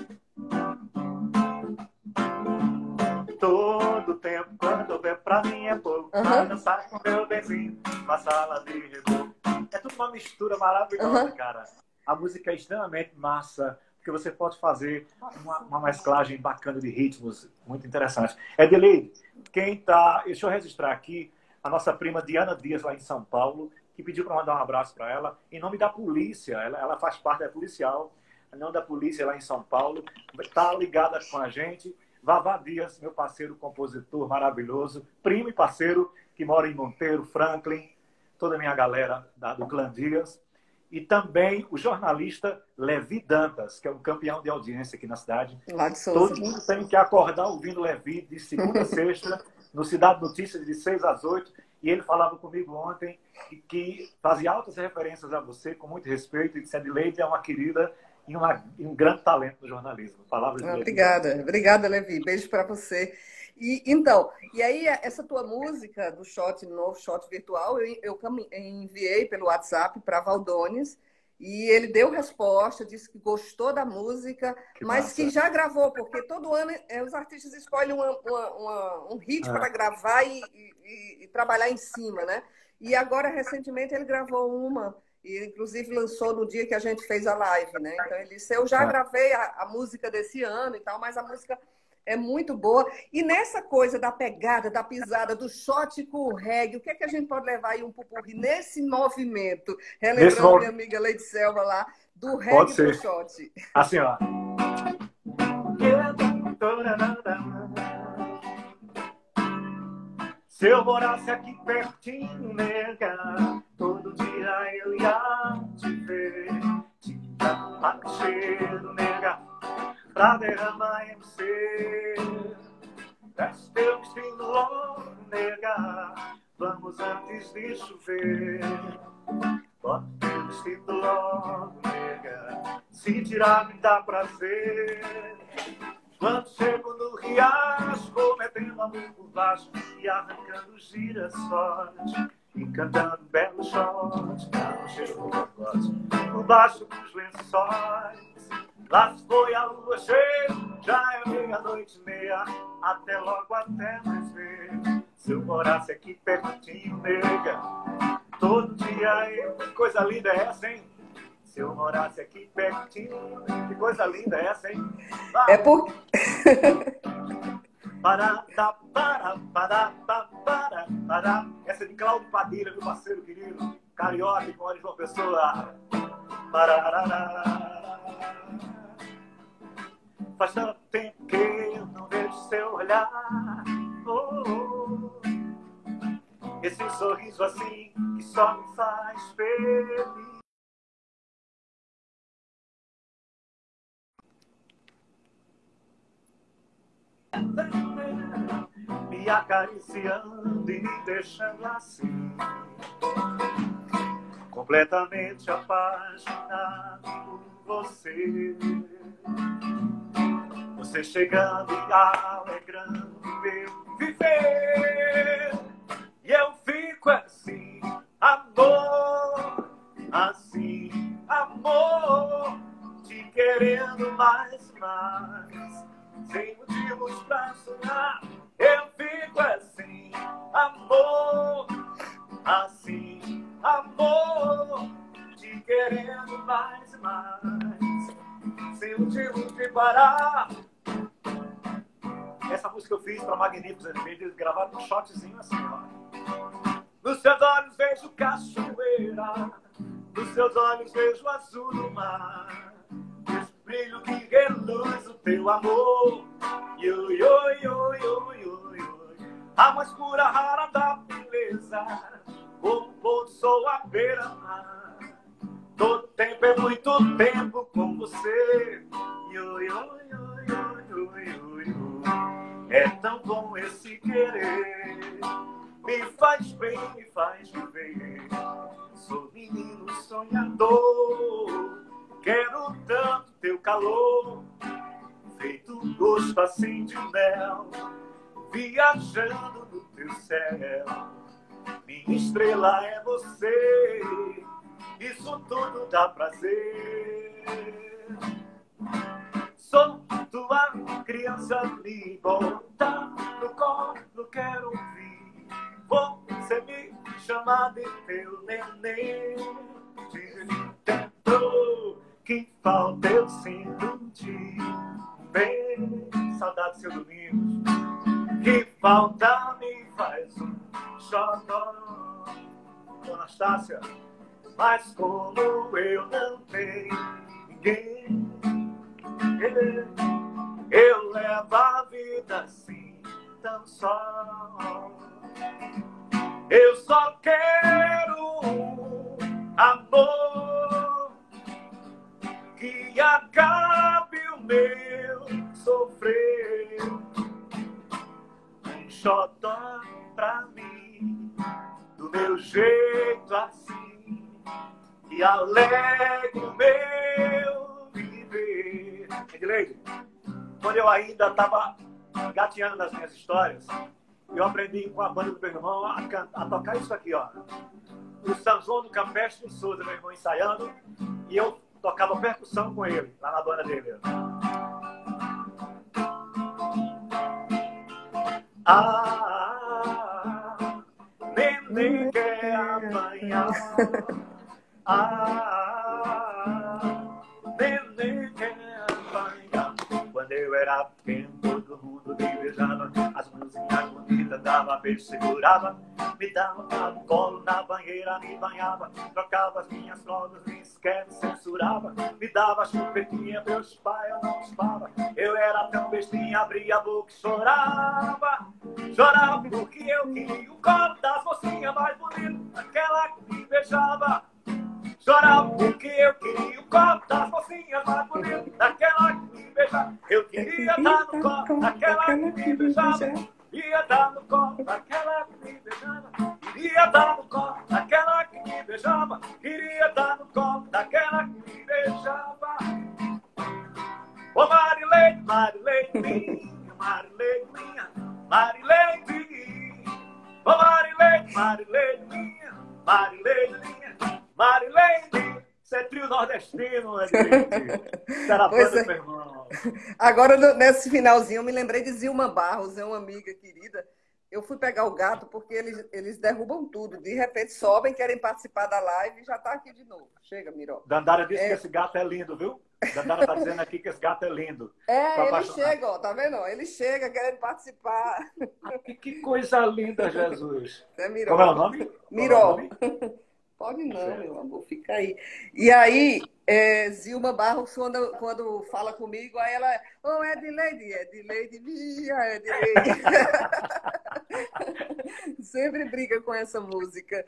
Todo tempo, quando eu venho pra mim é pouco. Aham. Pra dançar com meu benzinho, uma sala de reboco. É tudo uma mistura maravilhosa, Aham. cara. A música é extremamente massa, porque você pode fazer uma mesclagem bacana de ritmos muito interessantes. Edeleide, deixa eu registrar aqui a nossa prima Diana Dias, lá em São Paulo, que pediu para mandar um abraço para ela, em nome da polícia. Ela faz parte da policial, em nome da polícia lá em São Paulo, está ligada com a gente. Vavá Dias, meu parceiro compositor maravilhoso, primo e parceiro, que mora em Monteiro, Franklin, toda a minha galera do Clã Dias. E também o jornalista Levi Dantas, que é um campeão de audiência aqui na cidade. Lá de Souza. Todo mundo tem que acordar ouvindo Levi de segunda a sexta, no Cidade Notícias, de 6 às 8. E ele falava comigo ontem que fazia altas referências a você, com muito respeito, e disse: Edeleide é uma querida e um grande talento no jornalismo. Palavras de Levi. Obrigada, Levi. Beijo para você. E aí essa tua música do shot novo, shot virtual, eu enviei pelo WhatsApp para Valdones e ele deu resposta, disse que gostou da música, mas massa. que já gravou, porque todo ano os artistas escolhem um hit para gravar e trabalhar em cima, né? E agora, recentemente, ele gravou uma, e inclusive lançou no dia que a gente fez a live, né? Então ele disse: eu já gravei a música desse ano e tal, mas a música é muito boa. E nessa coisa da pegada, da pisada, do shot com o reggae, o que é que a gente pode levar aí um pupurri nesse movimento? Relembrando minha amiga Leite Selva lá, do Pode reggae pro ser. shot. Assim, ó. Se eu morasse aqui pertinho, nega, todo dia eu ia te ver. Tinha cheiro, nega, pra derramar em você. Desce teu vestido logo, nega, vamos antes de chover. Bota teu vestido logo, nega, se tirar me dá prazer. Quando chego no riacho, vou metendo a mão por baixo e arrancando girassóis e cantando belo shot. Não chego no pacote, por baixo dos lençóis. Lá se foi a lua cheia, já é meia-noite e meia, até logo, até mais ver. Se eu morasse aqui pertinho, nega, todo dia eu... Que coisa linda é essa, hein? Se eu morasse aqui pertinho, que coisa linda é essa, hein? É por... Essa é de Cláudio Padilha, meu parceiro querido, carioca e mora em João Pessoa. Faz tanto tempo que eu não vejo seu olhar. Esse sorriso assim que só me faz feliz. Me acariciando e me deixando assim, completamente apaixonado por você. Você chegando e alegrando meu viver. E eu fico assim, amor, assim, amor, te querendo mais e mais, sem motivos pra sonhar. Eu fico assim, amor, assim, amor, te querendo mais e mais, sem motivos de parar. Essa música eu fiz para Magníficos Eles gravaram um shotzinho assim, ó. Nos seus olhos vejo cachoeira, nos seus olhos vejo azul do mar, esse brilho que reluz o teu amor. Yo, yo, yo, yo, yo, yo. A mais pura rara da beleza, como pôr do sol à beira-mar. Todo tempo é muito tempo com você. Yo, yo, yo, yo, yo, yo, yo. É tão bom esse querer, me faz bem, me faz viver. Sou menino sonhador, quero tanto teu calor, feito gosto assim de mel, viajando no teu céu. Minha estrela é você, isso tudo dá prazer. Sou tua criança, me botar no colo, quero ouvir você me chamar de teu neném. Dentro que falta eu sinto de bem. Saudade do seu domingo, que falta me faz um xodó. Anastácia, mas como eu não tenho ninguém, eu levo a vida assim tão só. Eu só quero um amor que acabe o meu sofrer, um xodó pra mim, do meu jeito assim, que alegre o meu viver. Edleide, quando eu ainda estava gateando nas minhas histórias, eu aprendi com a banda do meu irmão a tocar isso aqui, ó. O São João do Campestre de Souza, meu irmão ensaiando, e eu tocava percussão com ele, lá na banda dele. Neném quer apanhar. Neném quer apanhar. Quando eu era pequeno, todo mundo beijo, segurava, me dava no colo, na banheira me banhava, trocava as minhas fraldas, me esquece, censurava, me dava chupetinha, meus pais eu não chupava, eu era tão bestinha, abria a boca e chorava, chorava porque eu queria o colo das mocinhas mais bonitas, aquela que me beijava. Chorava porque eu queria o copo das mocinhas mais bonitas, daquela que me beijava. Eu queria dar no copo daquela que me beijava. Queria dar no copo daquela que me beijava. Queria dar no copo daquela que me beijava. Queria dar no copo daquela que me beijava. Ô Marileide, Marileide minha, Marileide minha, Marileide. Ô Marileide, Marileide minha, Marileide minha. Marileide, você é trio nordestino, Marileide. Será banda, meu irmão. Agora, nesse finalzinho, eu me lembrei de Zilma Barros, é uma amiga querida. Eu fui pegar o gato porque eles derrubam tudo. De repente sobem, querem participar da live e já está aqui de novo. Chega, Miró. Dandara disse que esse gato é lindo, viu? Dandara está dizendo aqui que esse gato é lindo. Ele chega, ó, tá vendo? Ele chega querendo participar. Que coisa linda, Jesus. É Miró. Como é o nome? Miró. Pode não, meu amor, fica aí. E aí, Zilma Barros, quando fala comigo, aí ela, Edileide minha, Edileide. Sempre briga com essa música.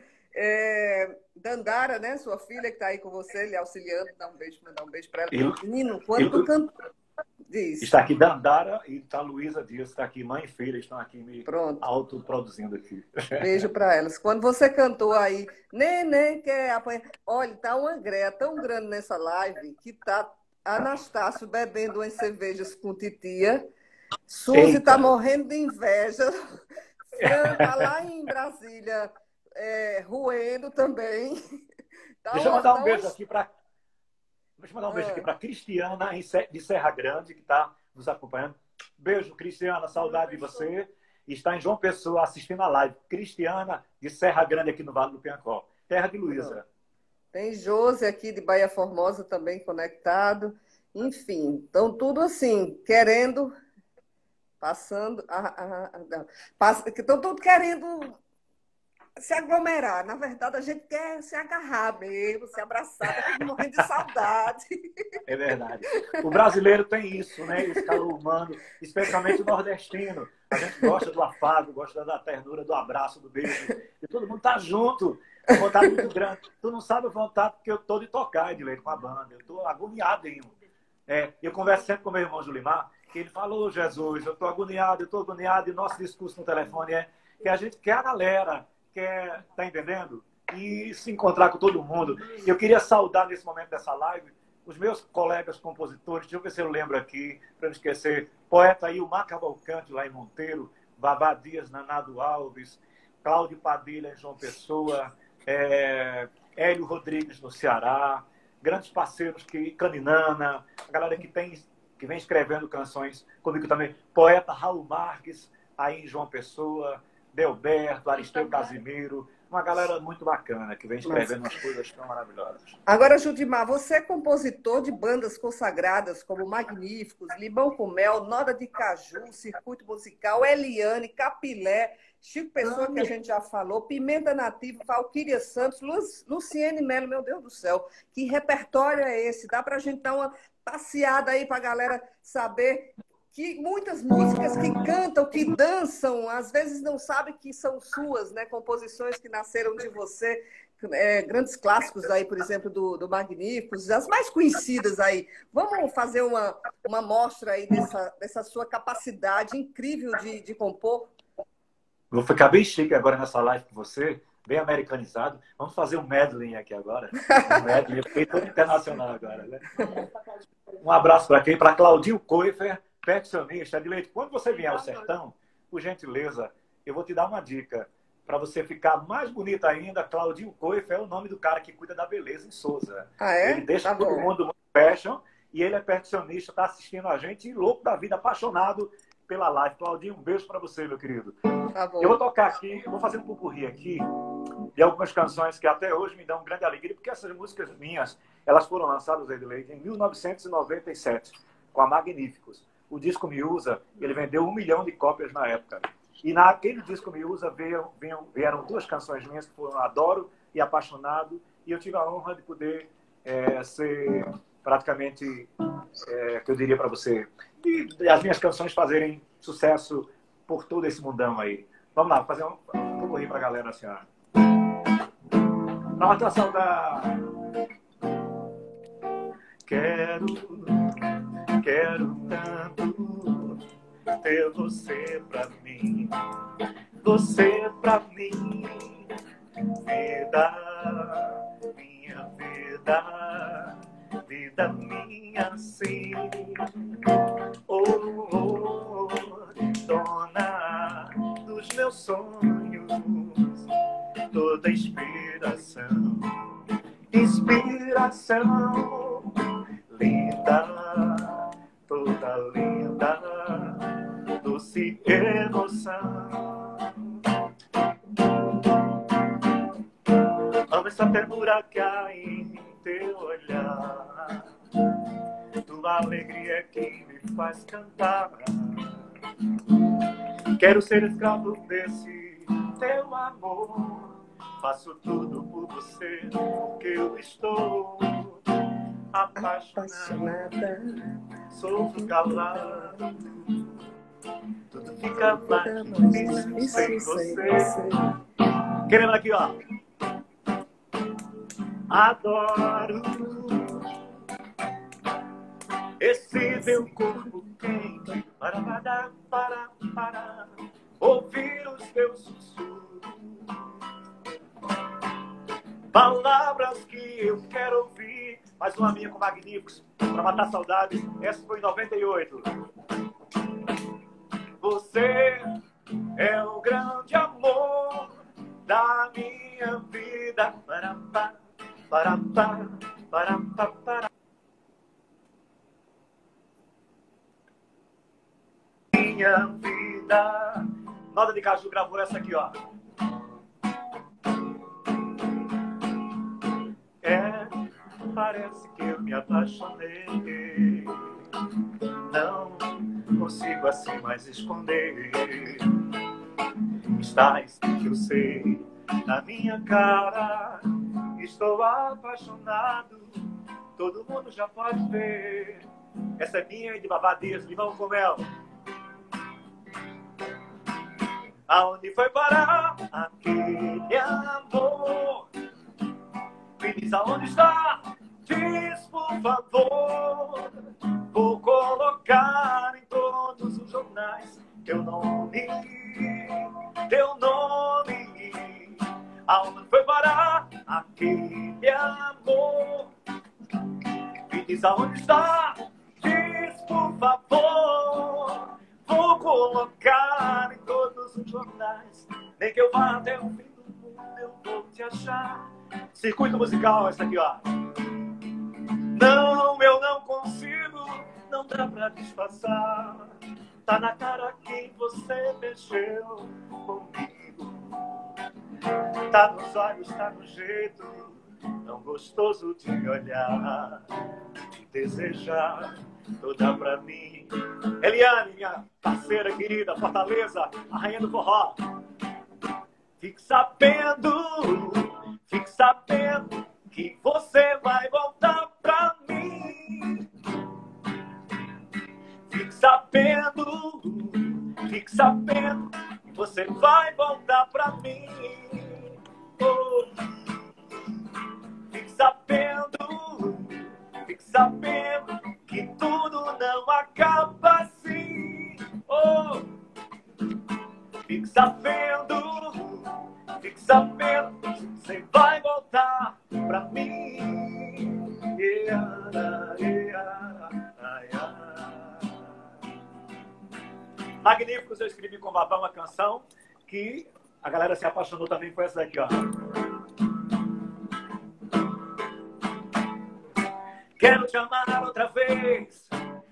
Dandara, né, sua filha que está aí com você, lhe auxiliando, mandar um beijo para ela. Menino, quando tu canta... Diz. Está aqui Dandara e está Luísa Dias, está aqui mãe e filha, estão aqui me autoproduzindo aqui. Beijo para elas. Quando você cantou aí, neném quer apanhar. Olha, tá uma greia tão grande nessa live que tá Anastácio bebendo umas cervejas com titia, Suzy tá morrendo de inveja, Fran tá lá em Brasília roendo também. Deixa eu mandar um beijo aqui para... Deixa eu mandar um beijo aqui para Cristiana, de Serra Grande, que está nos acompanhando. Beijo, Cristiana, saudade de você. Está em João Pessoa assistindo a live. Cristiana, de Serra Grande, aqui no Vale do Piancó. Terra de Luísa. Tem Josi aqui de Bahia Formosa também conectado. Enfim, estão tudo assim, querendo, passando... Estão tudo querendo... se aglomerar. Na verdade, a gente quer se agarrar mesmo, se abraçar, tá todo morrendo de saudade. É verdade. O brasileiro tem isso, né? Esse calor humano, especialmente o nordestino. A gente gosta do afago, gosta da ternura, do abraço, do beijo. E todo mundo tá junto. A vontade muito grande. Tu não sabe a vontade porque eu tô de tocar, Edileide, com a banda. Eu tô agoniado em eu converso sempre com meu irmão Julimar, que ele falou, Jesus, eu tô agoniado, e nosso discurso no telefone é que a gente quer a galera, tá entendendo? E se encontrar com todo mundo. Eu queria saudar nesse momento dessa live os meus colegas compositores, deixa eu ver se eu lembro aqui, para não esquecer, poeta Ilmar Cavalcante, lá em Monteiro, Vavá Dias, Nanado Alves, Cláudio Padilha, em João Pessoa, Hélio Rodrigues, no Ceará, grandes parceiros, Caninana, a galera que vem escrevendo canções comigo também, poeta Raul Marques, aí em João Pessoa, Delberto, Aristeu Casimiro, uma galera muito bacana que vem escrevendo umas coisas tão maravilhosas. Agora, Judimar, você é compositor de bandas consagradas como Magníficos, Limão com Mel, Noda de Caju, Circuito Musical, Eliane, Capilé, Chico Pessoa, que a gente já falou, Pimenta Nativa, Valquíria Santos, Luciene Melo, meu Deus do céu, que repertório é esse? Dá pra gente dar uma passeada aí pra galera saber... que muitas músicas que cantam, que dançam, às vezes não sabem que são suas, né? Composições que nasceram de você, grandes clássicos aí, por exemplo, do Magníficos, as mais conhecidas aí. Vamos fazer uma mostra aí dessa sua capacidade incrível de compor? Vou ficar bem chique agora nessa live com você, bem americanizado. Vamos fazer um medley aqui agora. Um medley, eu fiquei todo internacional agora, né? Um abraço para quem? Para Claudinho Coifer, percussionista. Edileide, quando você vier ao sertão, por gentileza, eu vou te dar uma dica. Para você ficar mais bonita ainda, Claudinho Coifer é o nome do cara que cuida da beleza em Souza. É? Ele deixa Tá todo mundo muito fashion e ele é percussionista, está assistindo a gente e louco da vida, apaixonado pela live. Claudinho, um beijo para você, meu querido. Tá bom. Eu vou tocar aqui, eu vou fazer um pupurri aqui de algumas canções que até hoje me dão grande alegria, porque essas músicas minhas, elas foram lançadas, Edileide, em 1997, com a Magníficos. O disco Me Usa, ele vendeu 1 milhão de cópias na época. E naquele disco Me Usa vieram duas canções minhas que foram Adoro e Apaixonado, e eu tive a honra de poder ser praticamente, que eu diria para você, e as minhas canções fazerem sucesso por todo esse mundão aí. Vamos lá, fazer vou correr para a galera assim, ó. Pra matar a saudade. Quero tanto ter você pra mim, vida, minha vida, vida minha sim. Oh, dona dos meus sonhos, toda inspiração, linda, toda linda, doce emoção. Amo essa ternura que há em teu olhar, tua alegria que me faz cantar. Quero ser escravo desse teu amor, faço tudo por você, porque eu estou apaixonada, sou calado, tudo fica mais difícil sem você. Querendo aqui, ó. Adoro esse teu corpo quente, para ouvir os teus sussurros, palavras que eu quero ouvir. Mais uma minha com Magníficos, para matar saudades. Essa foi em 98. Você é o grande amor da minha vida. Para. Minha vida. Nota de Caju gravou essa aqui, ó. Parece que eu me apaixonei, não consigo assim mais esconder. Está escrito, eu sei, na minha cara, estou apaixonado, todo mundo já pode ver. Essa é minha e de Babadias, Limão com Mel. Aonde foi parar aquele amor? Me diz aonde está, diz por favor. Vou colocar em todos os jornais teu nome. Aonde foi parar aquele amor? Me diz aonde está, diz por favor. Vou colocar em todos os jornais, nem que eu vá até o fim do mundo, eu vou te achar. Circuito musical, essa aqui, ó. Não, eu não consigo, não dá pra disfarçar. Tá na cara que você mexeu comigo. Tá nos olhos, tá no jeito, tão gostoso de olhar, de desejar, toda pra mim. Eliane, minha parceira querida, Fortaleza, a rainha do forró. Fique sabendo que você vai voltar pra mim. Fique sabendo que você vai voltar pra mim. Oh. Fique sabendo que tudo não acaba assim. Oh. Fique sabendo que você vai voltar pra mim. Magníficos, eu escrevi com Babá uma canção que a galera se apaixonou também por essa daqui, ó. Quero te amar outra vez,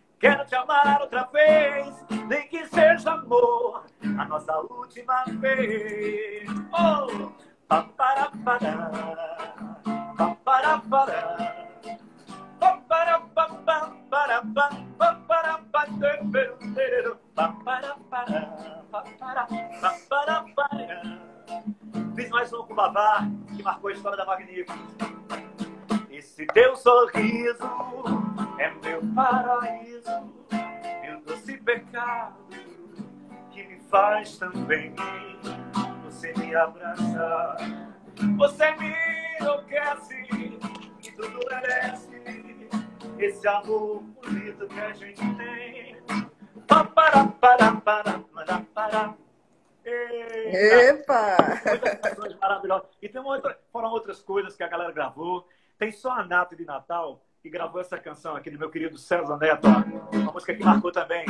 nem que seja amor, a nossa última vez. Oh, paparapará, paparapará, paparapará, paparapará, paparapará, que marcou a história da Magnífica. Esse teu sorriso é meu paraíso, meu doce pecado que me faz também você me abraçar. Você me enlouquece e tudo merece esse amor bonito que a gente tem. Epa! Muitas canções maravilhosas. E tem foram outras coisas que a galera gravou. Tem só a Nath de Natal que gravou essa canção aqui do meu querido César Neto. Uma música que marcou também.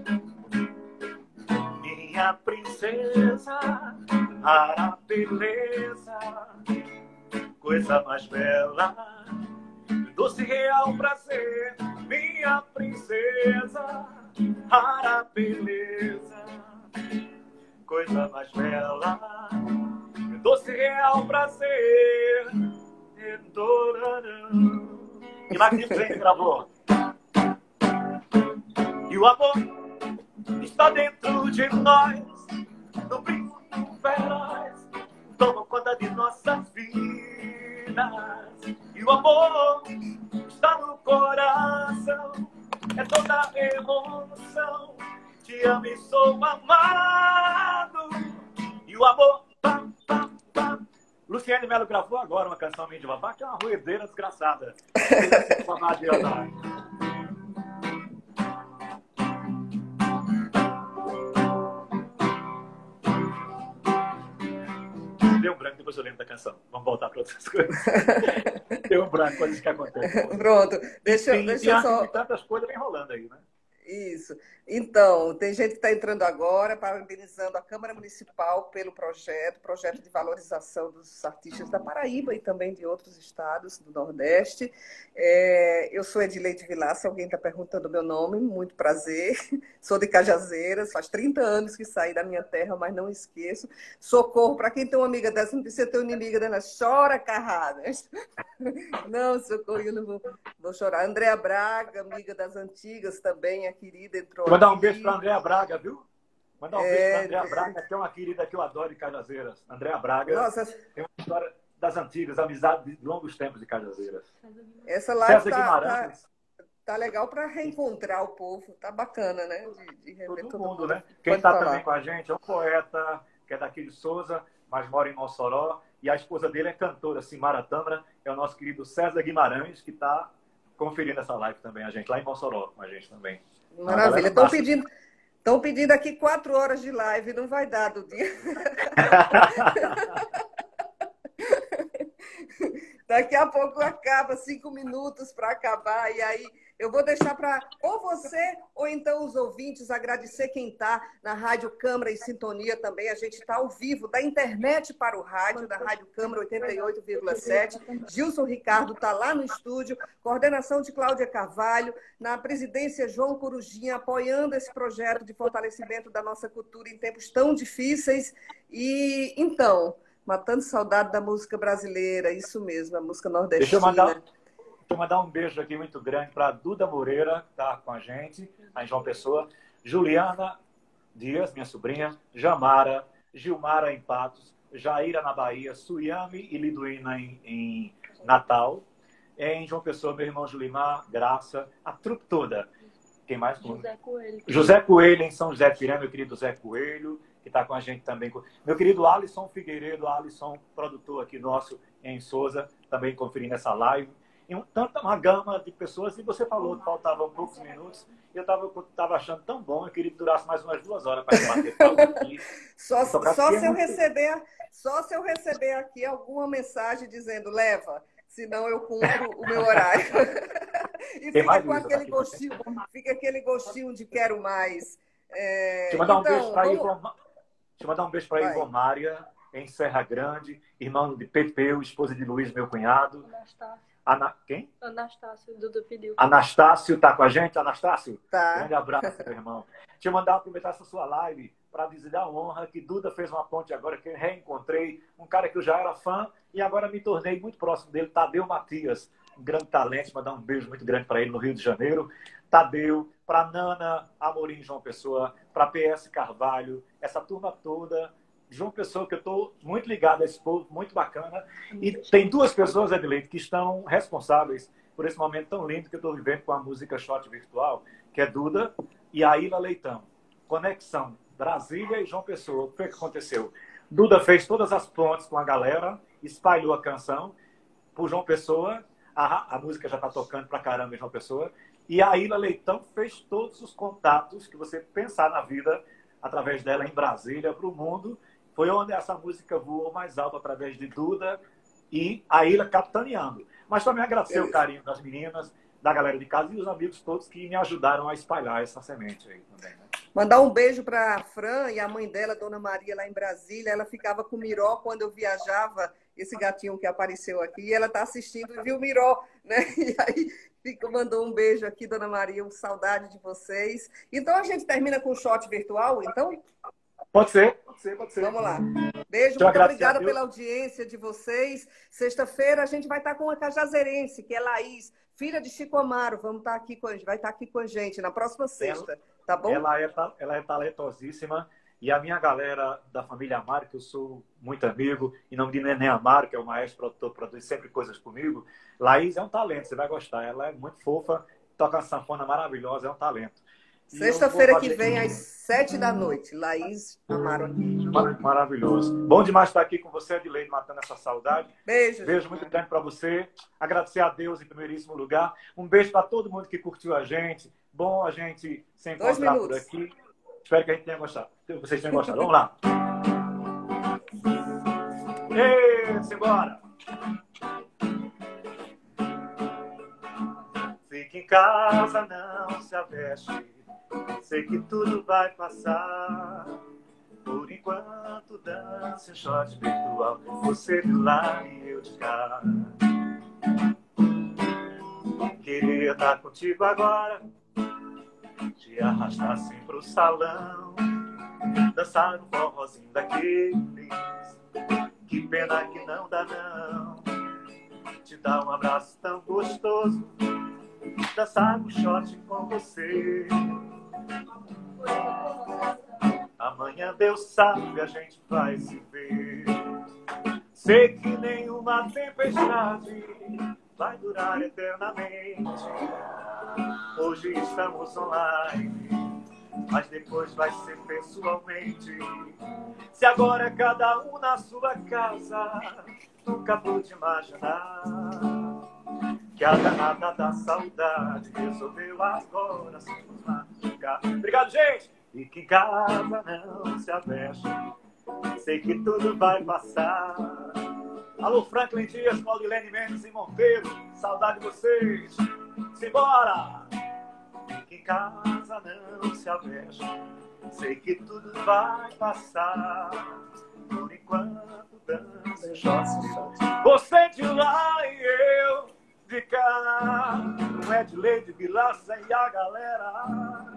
Minha princesa, rara beleza, coisa mais bela, doce real prazer. Minha princesa, rara beleza, coisa mais bela, doce real prazer. E Magnífico gente gravou. E o amor está dentro de nós, no brinco feroz, toma conta de nossas vidas. E o amor está no coração, é toda emoção, te amo e sou amado. E o amor, pam, pam, pam. Luciane Melo gravou agora uma canção minha de babá, que é uma ruedeira desgraçada. Deu um branco, depois eu lembro da canção. Vamos voltar para outras coisas. Deu um branco, coisas que acontecem. Pronto, deixa eu só... E tantas coisas vem rolando aí, né? Isso. Então, tem gente que está entrando agora, parabenizando a Câmara Municipal pelo projeto de valorização dos artistas da Paraíba e também de outros estados do Nordeste. Eu sou Edileide Vilaça, alguém está perguntando o meu nome, muito prazer. Sou de Cajazeiras, faz 30 anos que saí da minha terra, mas não esqueço. Socorro, para quem tem uma amiga dessa, não precisa ter uma inimiga dela, chora carradas. Não, socorro, eu não vou chorar. Andréa Braga, amiga das antigas também, a querida, entrou. Vou dar um beijo para Andréa Braga, viu? Mandar um beijo para Andréa Braga, que é uma querida que eu adoro de Cajazeiras. Andréa Braga. Nossa. Tem uma história das antigas, amizade de longos tempos de Cajazeiras. Essa live tá legal para reencontrar o povo. Tá bacana, né? De rever todo mundo, né? Quem está também com a gente é um poeta, que é daqui de Souza, mas mora em Mossoró. E a esposa dele é cantora, Simara Tâmara. É o nosso querido César Guimarães, que está conferindo essa live também, a gente, lá em Mossoró, com a gente também. Maravilha. Estão pedindo aqui 4 horas de live, não vai dar do dia. Daqui a pouco acaba, 5 minutos para acabar, e aí eu vou deixar para ou você ou então os ouvintes agradecer quem está na Rádio Câmara em sintonia também. A gente está ao vivo, da internet para o rádio, da Rádio Câmara 88,7. Gilson Ricardo está lá no estúdio, coordenação de Cláudia Carvalho, na presidência João Corujinha, apoiando esse projeto de fortalecimento da nossa cultura em tempos tão difíceis. E então, matando saudade da música brasileira, isso mesmo, a música nordestina. Deixa eu mandar um beijo aqui muito grande para a Duda Moreira, que está com a gente, em João Pessoa, Juliana Dias, minha sobrinha, Jamara, Gilmara em Patos, Jaira na Bahia, Suiame e Liduína em Natal, em João Pessoa, meu irmão Julimar, Graça, a trupe toda. Quem mais? José Coelho. José Coelho em São José de Pirã, meu querido Zé Coelho, que está com a gente também. Meu querido Alisson Figueiredo, Alisson, produtor aqui nosso em Souza, também conferindo essa live. E uma gama de pessoas, e você falou que faltavam poucos minutos, e eu estava achando tão bom, eu queria que durasse mais umas 2 horas para bater aqui. Só se eu receber aqui alguma mensagem dizendo, leva, senão eu cumpro o meu horário. E fica com aquele gostinho, de quero mais. Deixa eu mandar um beijo para Ivon Mária, em Serra Grande, irmão de Pepeu, esposa de Luiz, meu cunhado. Quem? Anastácio, Duda pediu. Anastácio, tá com a gente, Anastácio? Tá. Grande abraço, meu irmão. Deixa eu aproveitar essa sua live para dizer a honra que Duda fez uma ponte agora, que eu reencontrei um cara que eu já era fã e agora me tornei muito próximo dele, Tadeu Matias, um grande talento, mandar um beijo muito grande para ele no Rio de Janeiro. Tadeu, para Nana Amorim João Pessoa, para PS Carvalho, essa turma toda João Pessoa, que eu estou muito ligado a esse povo, muito bacana. E tem duas pessoas, Edileide, que estão responsáveis por esse momento tão lindo que eu estou vivendo com a música Shot Virtual, que é Duda e Aila Leitão. Conexão Brasília e João Pessoa. O que foi que aconteceu? Duda fez todas as pontes com a galera, espalhou a canção por João Pessoa. A música já está tocando pra caramba em João Pessoa. E a Aila Leitão fez todos os contatos que você pensar na vida através dela em Brasília, para o mundo. Foi onde essa música voou mais alto, através de Duda e a Aila capitaneando. Mas também agradecer o carinho das meninas, da galera de casa e os amigos todos que me ajudaram a espalhar essa semente aí também, né? Mandar um beijo para a Fran e a mãe dela, Dona Maria, lá em Brasília. Ela ficava com o Miró quando eu viajava, esse gatinho que apareceu aqui. E ela está assistindo e viu o Miró, né? E aí mandou um beijo aqui, Dona Maria, saudade de vocês. Então a gente termina com o shot virtual, então? Pode ser, pode ser, pode ser. Vamos lá. Beijo, muito obrigada pela audiência de vocês. Sexta-feira a gente vai estar com uma cajazeirense, que é Laís, filha de Chico Amaro. Vai estar aqui com a gente na próxima sexta, tá bom? Ela é talentosíssima. E a minha galera da família Amaro, que eu sou muito amigo, em nome de Neném Amaro, que é o maestro produtor, produz sempre coisas comigo. Laís é um talento, você vai gostar. Ela é muito fofa, toca uma sanfona maravilhosa, é um talento. Sexta-feira que vem, às 7 da noite. Laís Amaro aqui. Maravilhoso. Bom demais estar aqui com você, Edileide, matando essa saudade. Beijo. Beijo muito grande para você. Agradecer a Deus em primeiríssimo lugar. Um beijo para todo mundo que curtiu a gente. Bom a gente se encontrar por aqui. Espero que a gente tenha gostado. Vocês tenham gostado. Vamos lá. Ei, simbora. Fique em casa, não se aveste. Sei que tudo vai passar. Por enquanto, dance um shot virtual. Você de lá e eu de cá. Queria estar contigo agora, te arrastar assim pro salão, dançar um forrozinho daqueles. Que pena que não dá não. Te dar um abraço tão gostoso, dançar um shot com você. Amanhã Deus sabe, a gente vai se ver. Sei que nenhuma tempestade vai durar eternamente. Hoje estamos online, mas depois vai ser pessoalmente. Se agora é cada um na sua casa, nunca pude imaginar que a danada da saudade resolveu agora se nos machucar. Obrigado, gente! Fique em casa, não se aveste. Sei que tudo vai passar. Alô, Franklin Dias, Claudilene Mendes e Monteiro. Saudade de vocês. Simbora! Fique em casa, não se aveste. Sei que tudo vai passar. Por enquanto, dança, chora. Você de lá e eu de cá. Não é de Leide, Vilaça e a galera.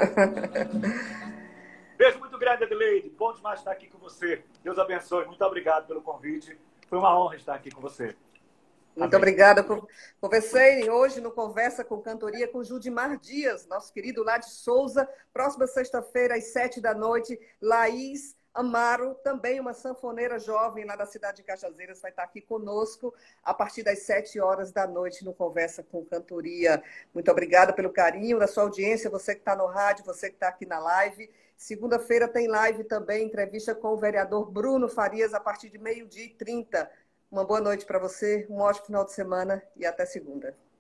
Beijo muito grande, Edileide. Bom demais estar aqui com você. Deus abençoe. Muito obrigado pelo convite. Foi uma honra estar aqui com você. Muito obrigada. Conversei hoje no Conversa com Cantoria com Judimar Dias, nosso querido lá de Souza. Próxima sexta-feira, às 7 da noite, Laís Amaro, também uma sanfoneira jovem lá da cidade de Cajazeiras, vai estar aqui conosco a partir das 7 horas da noite no Conversa com Cantoria. Muito obrigada pelo carinho da sua audiência, você que está no rádio, você que está aqui na live. Segunda-feira tem live também, entrevista com o vereador Bruno Farias, a partir de 12h30. Uma boa noite para você, um ótimo final de semana e até segunda.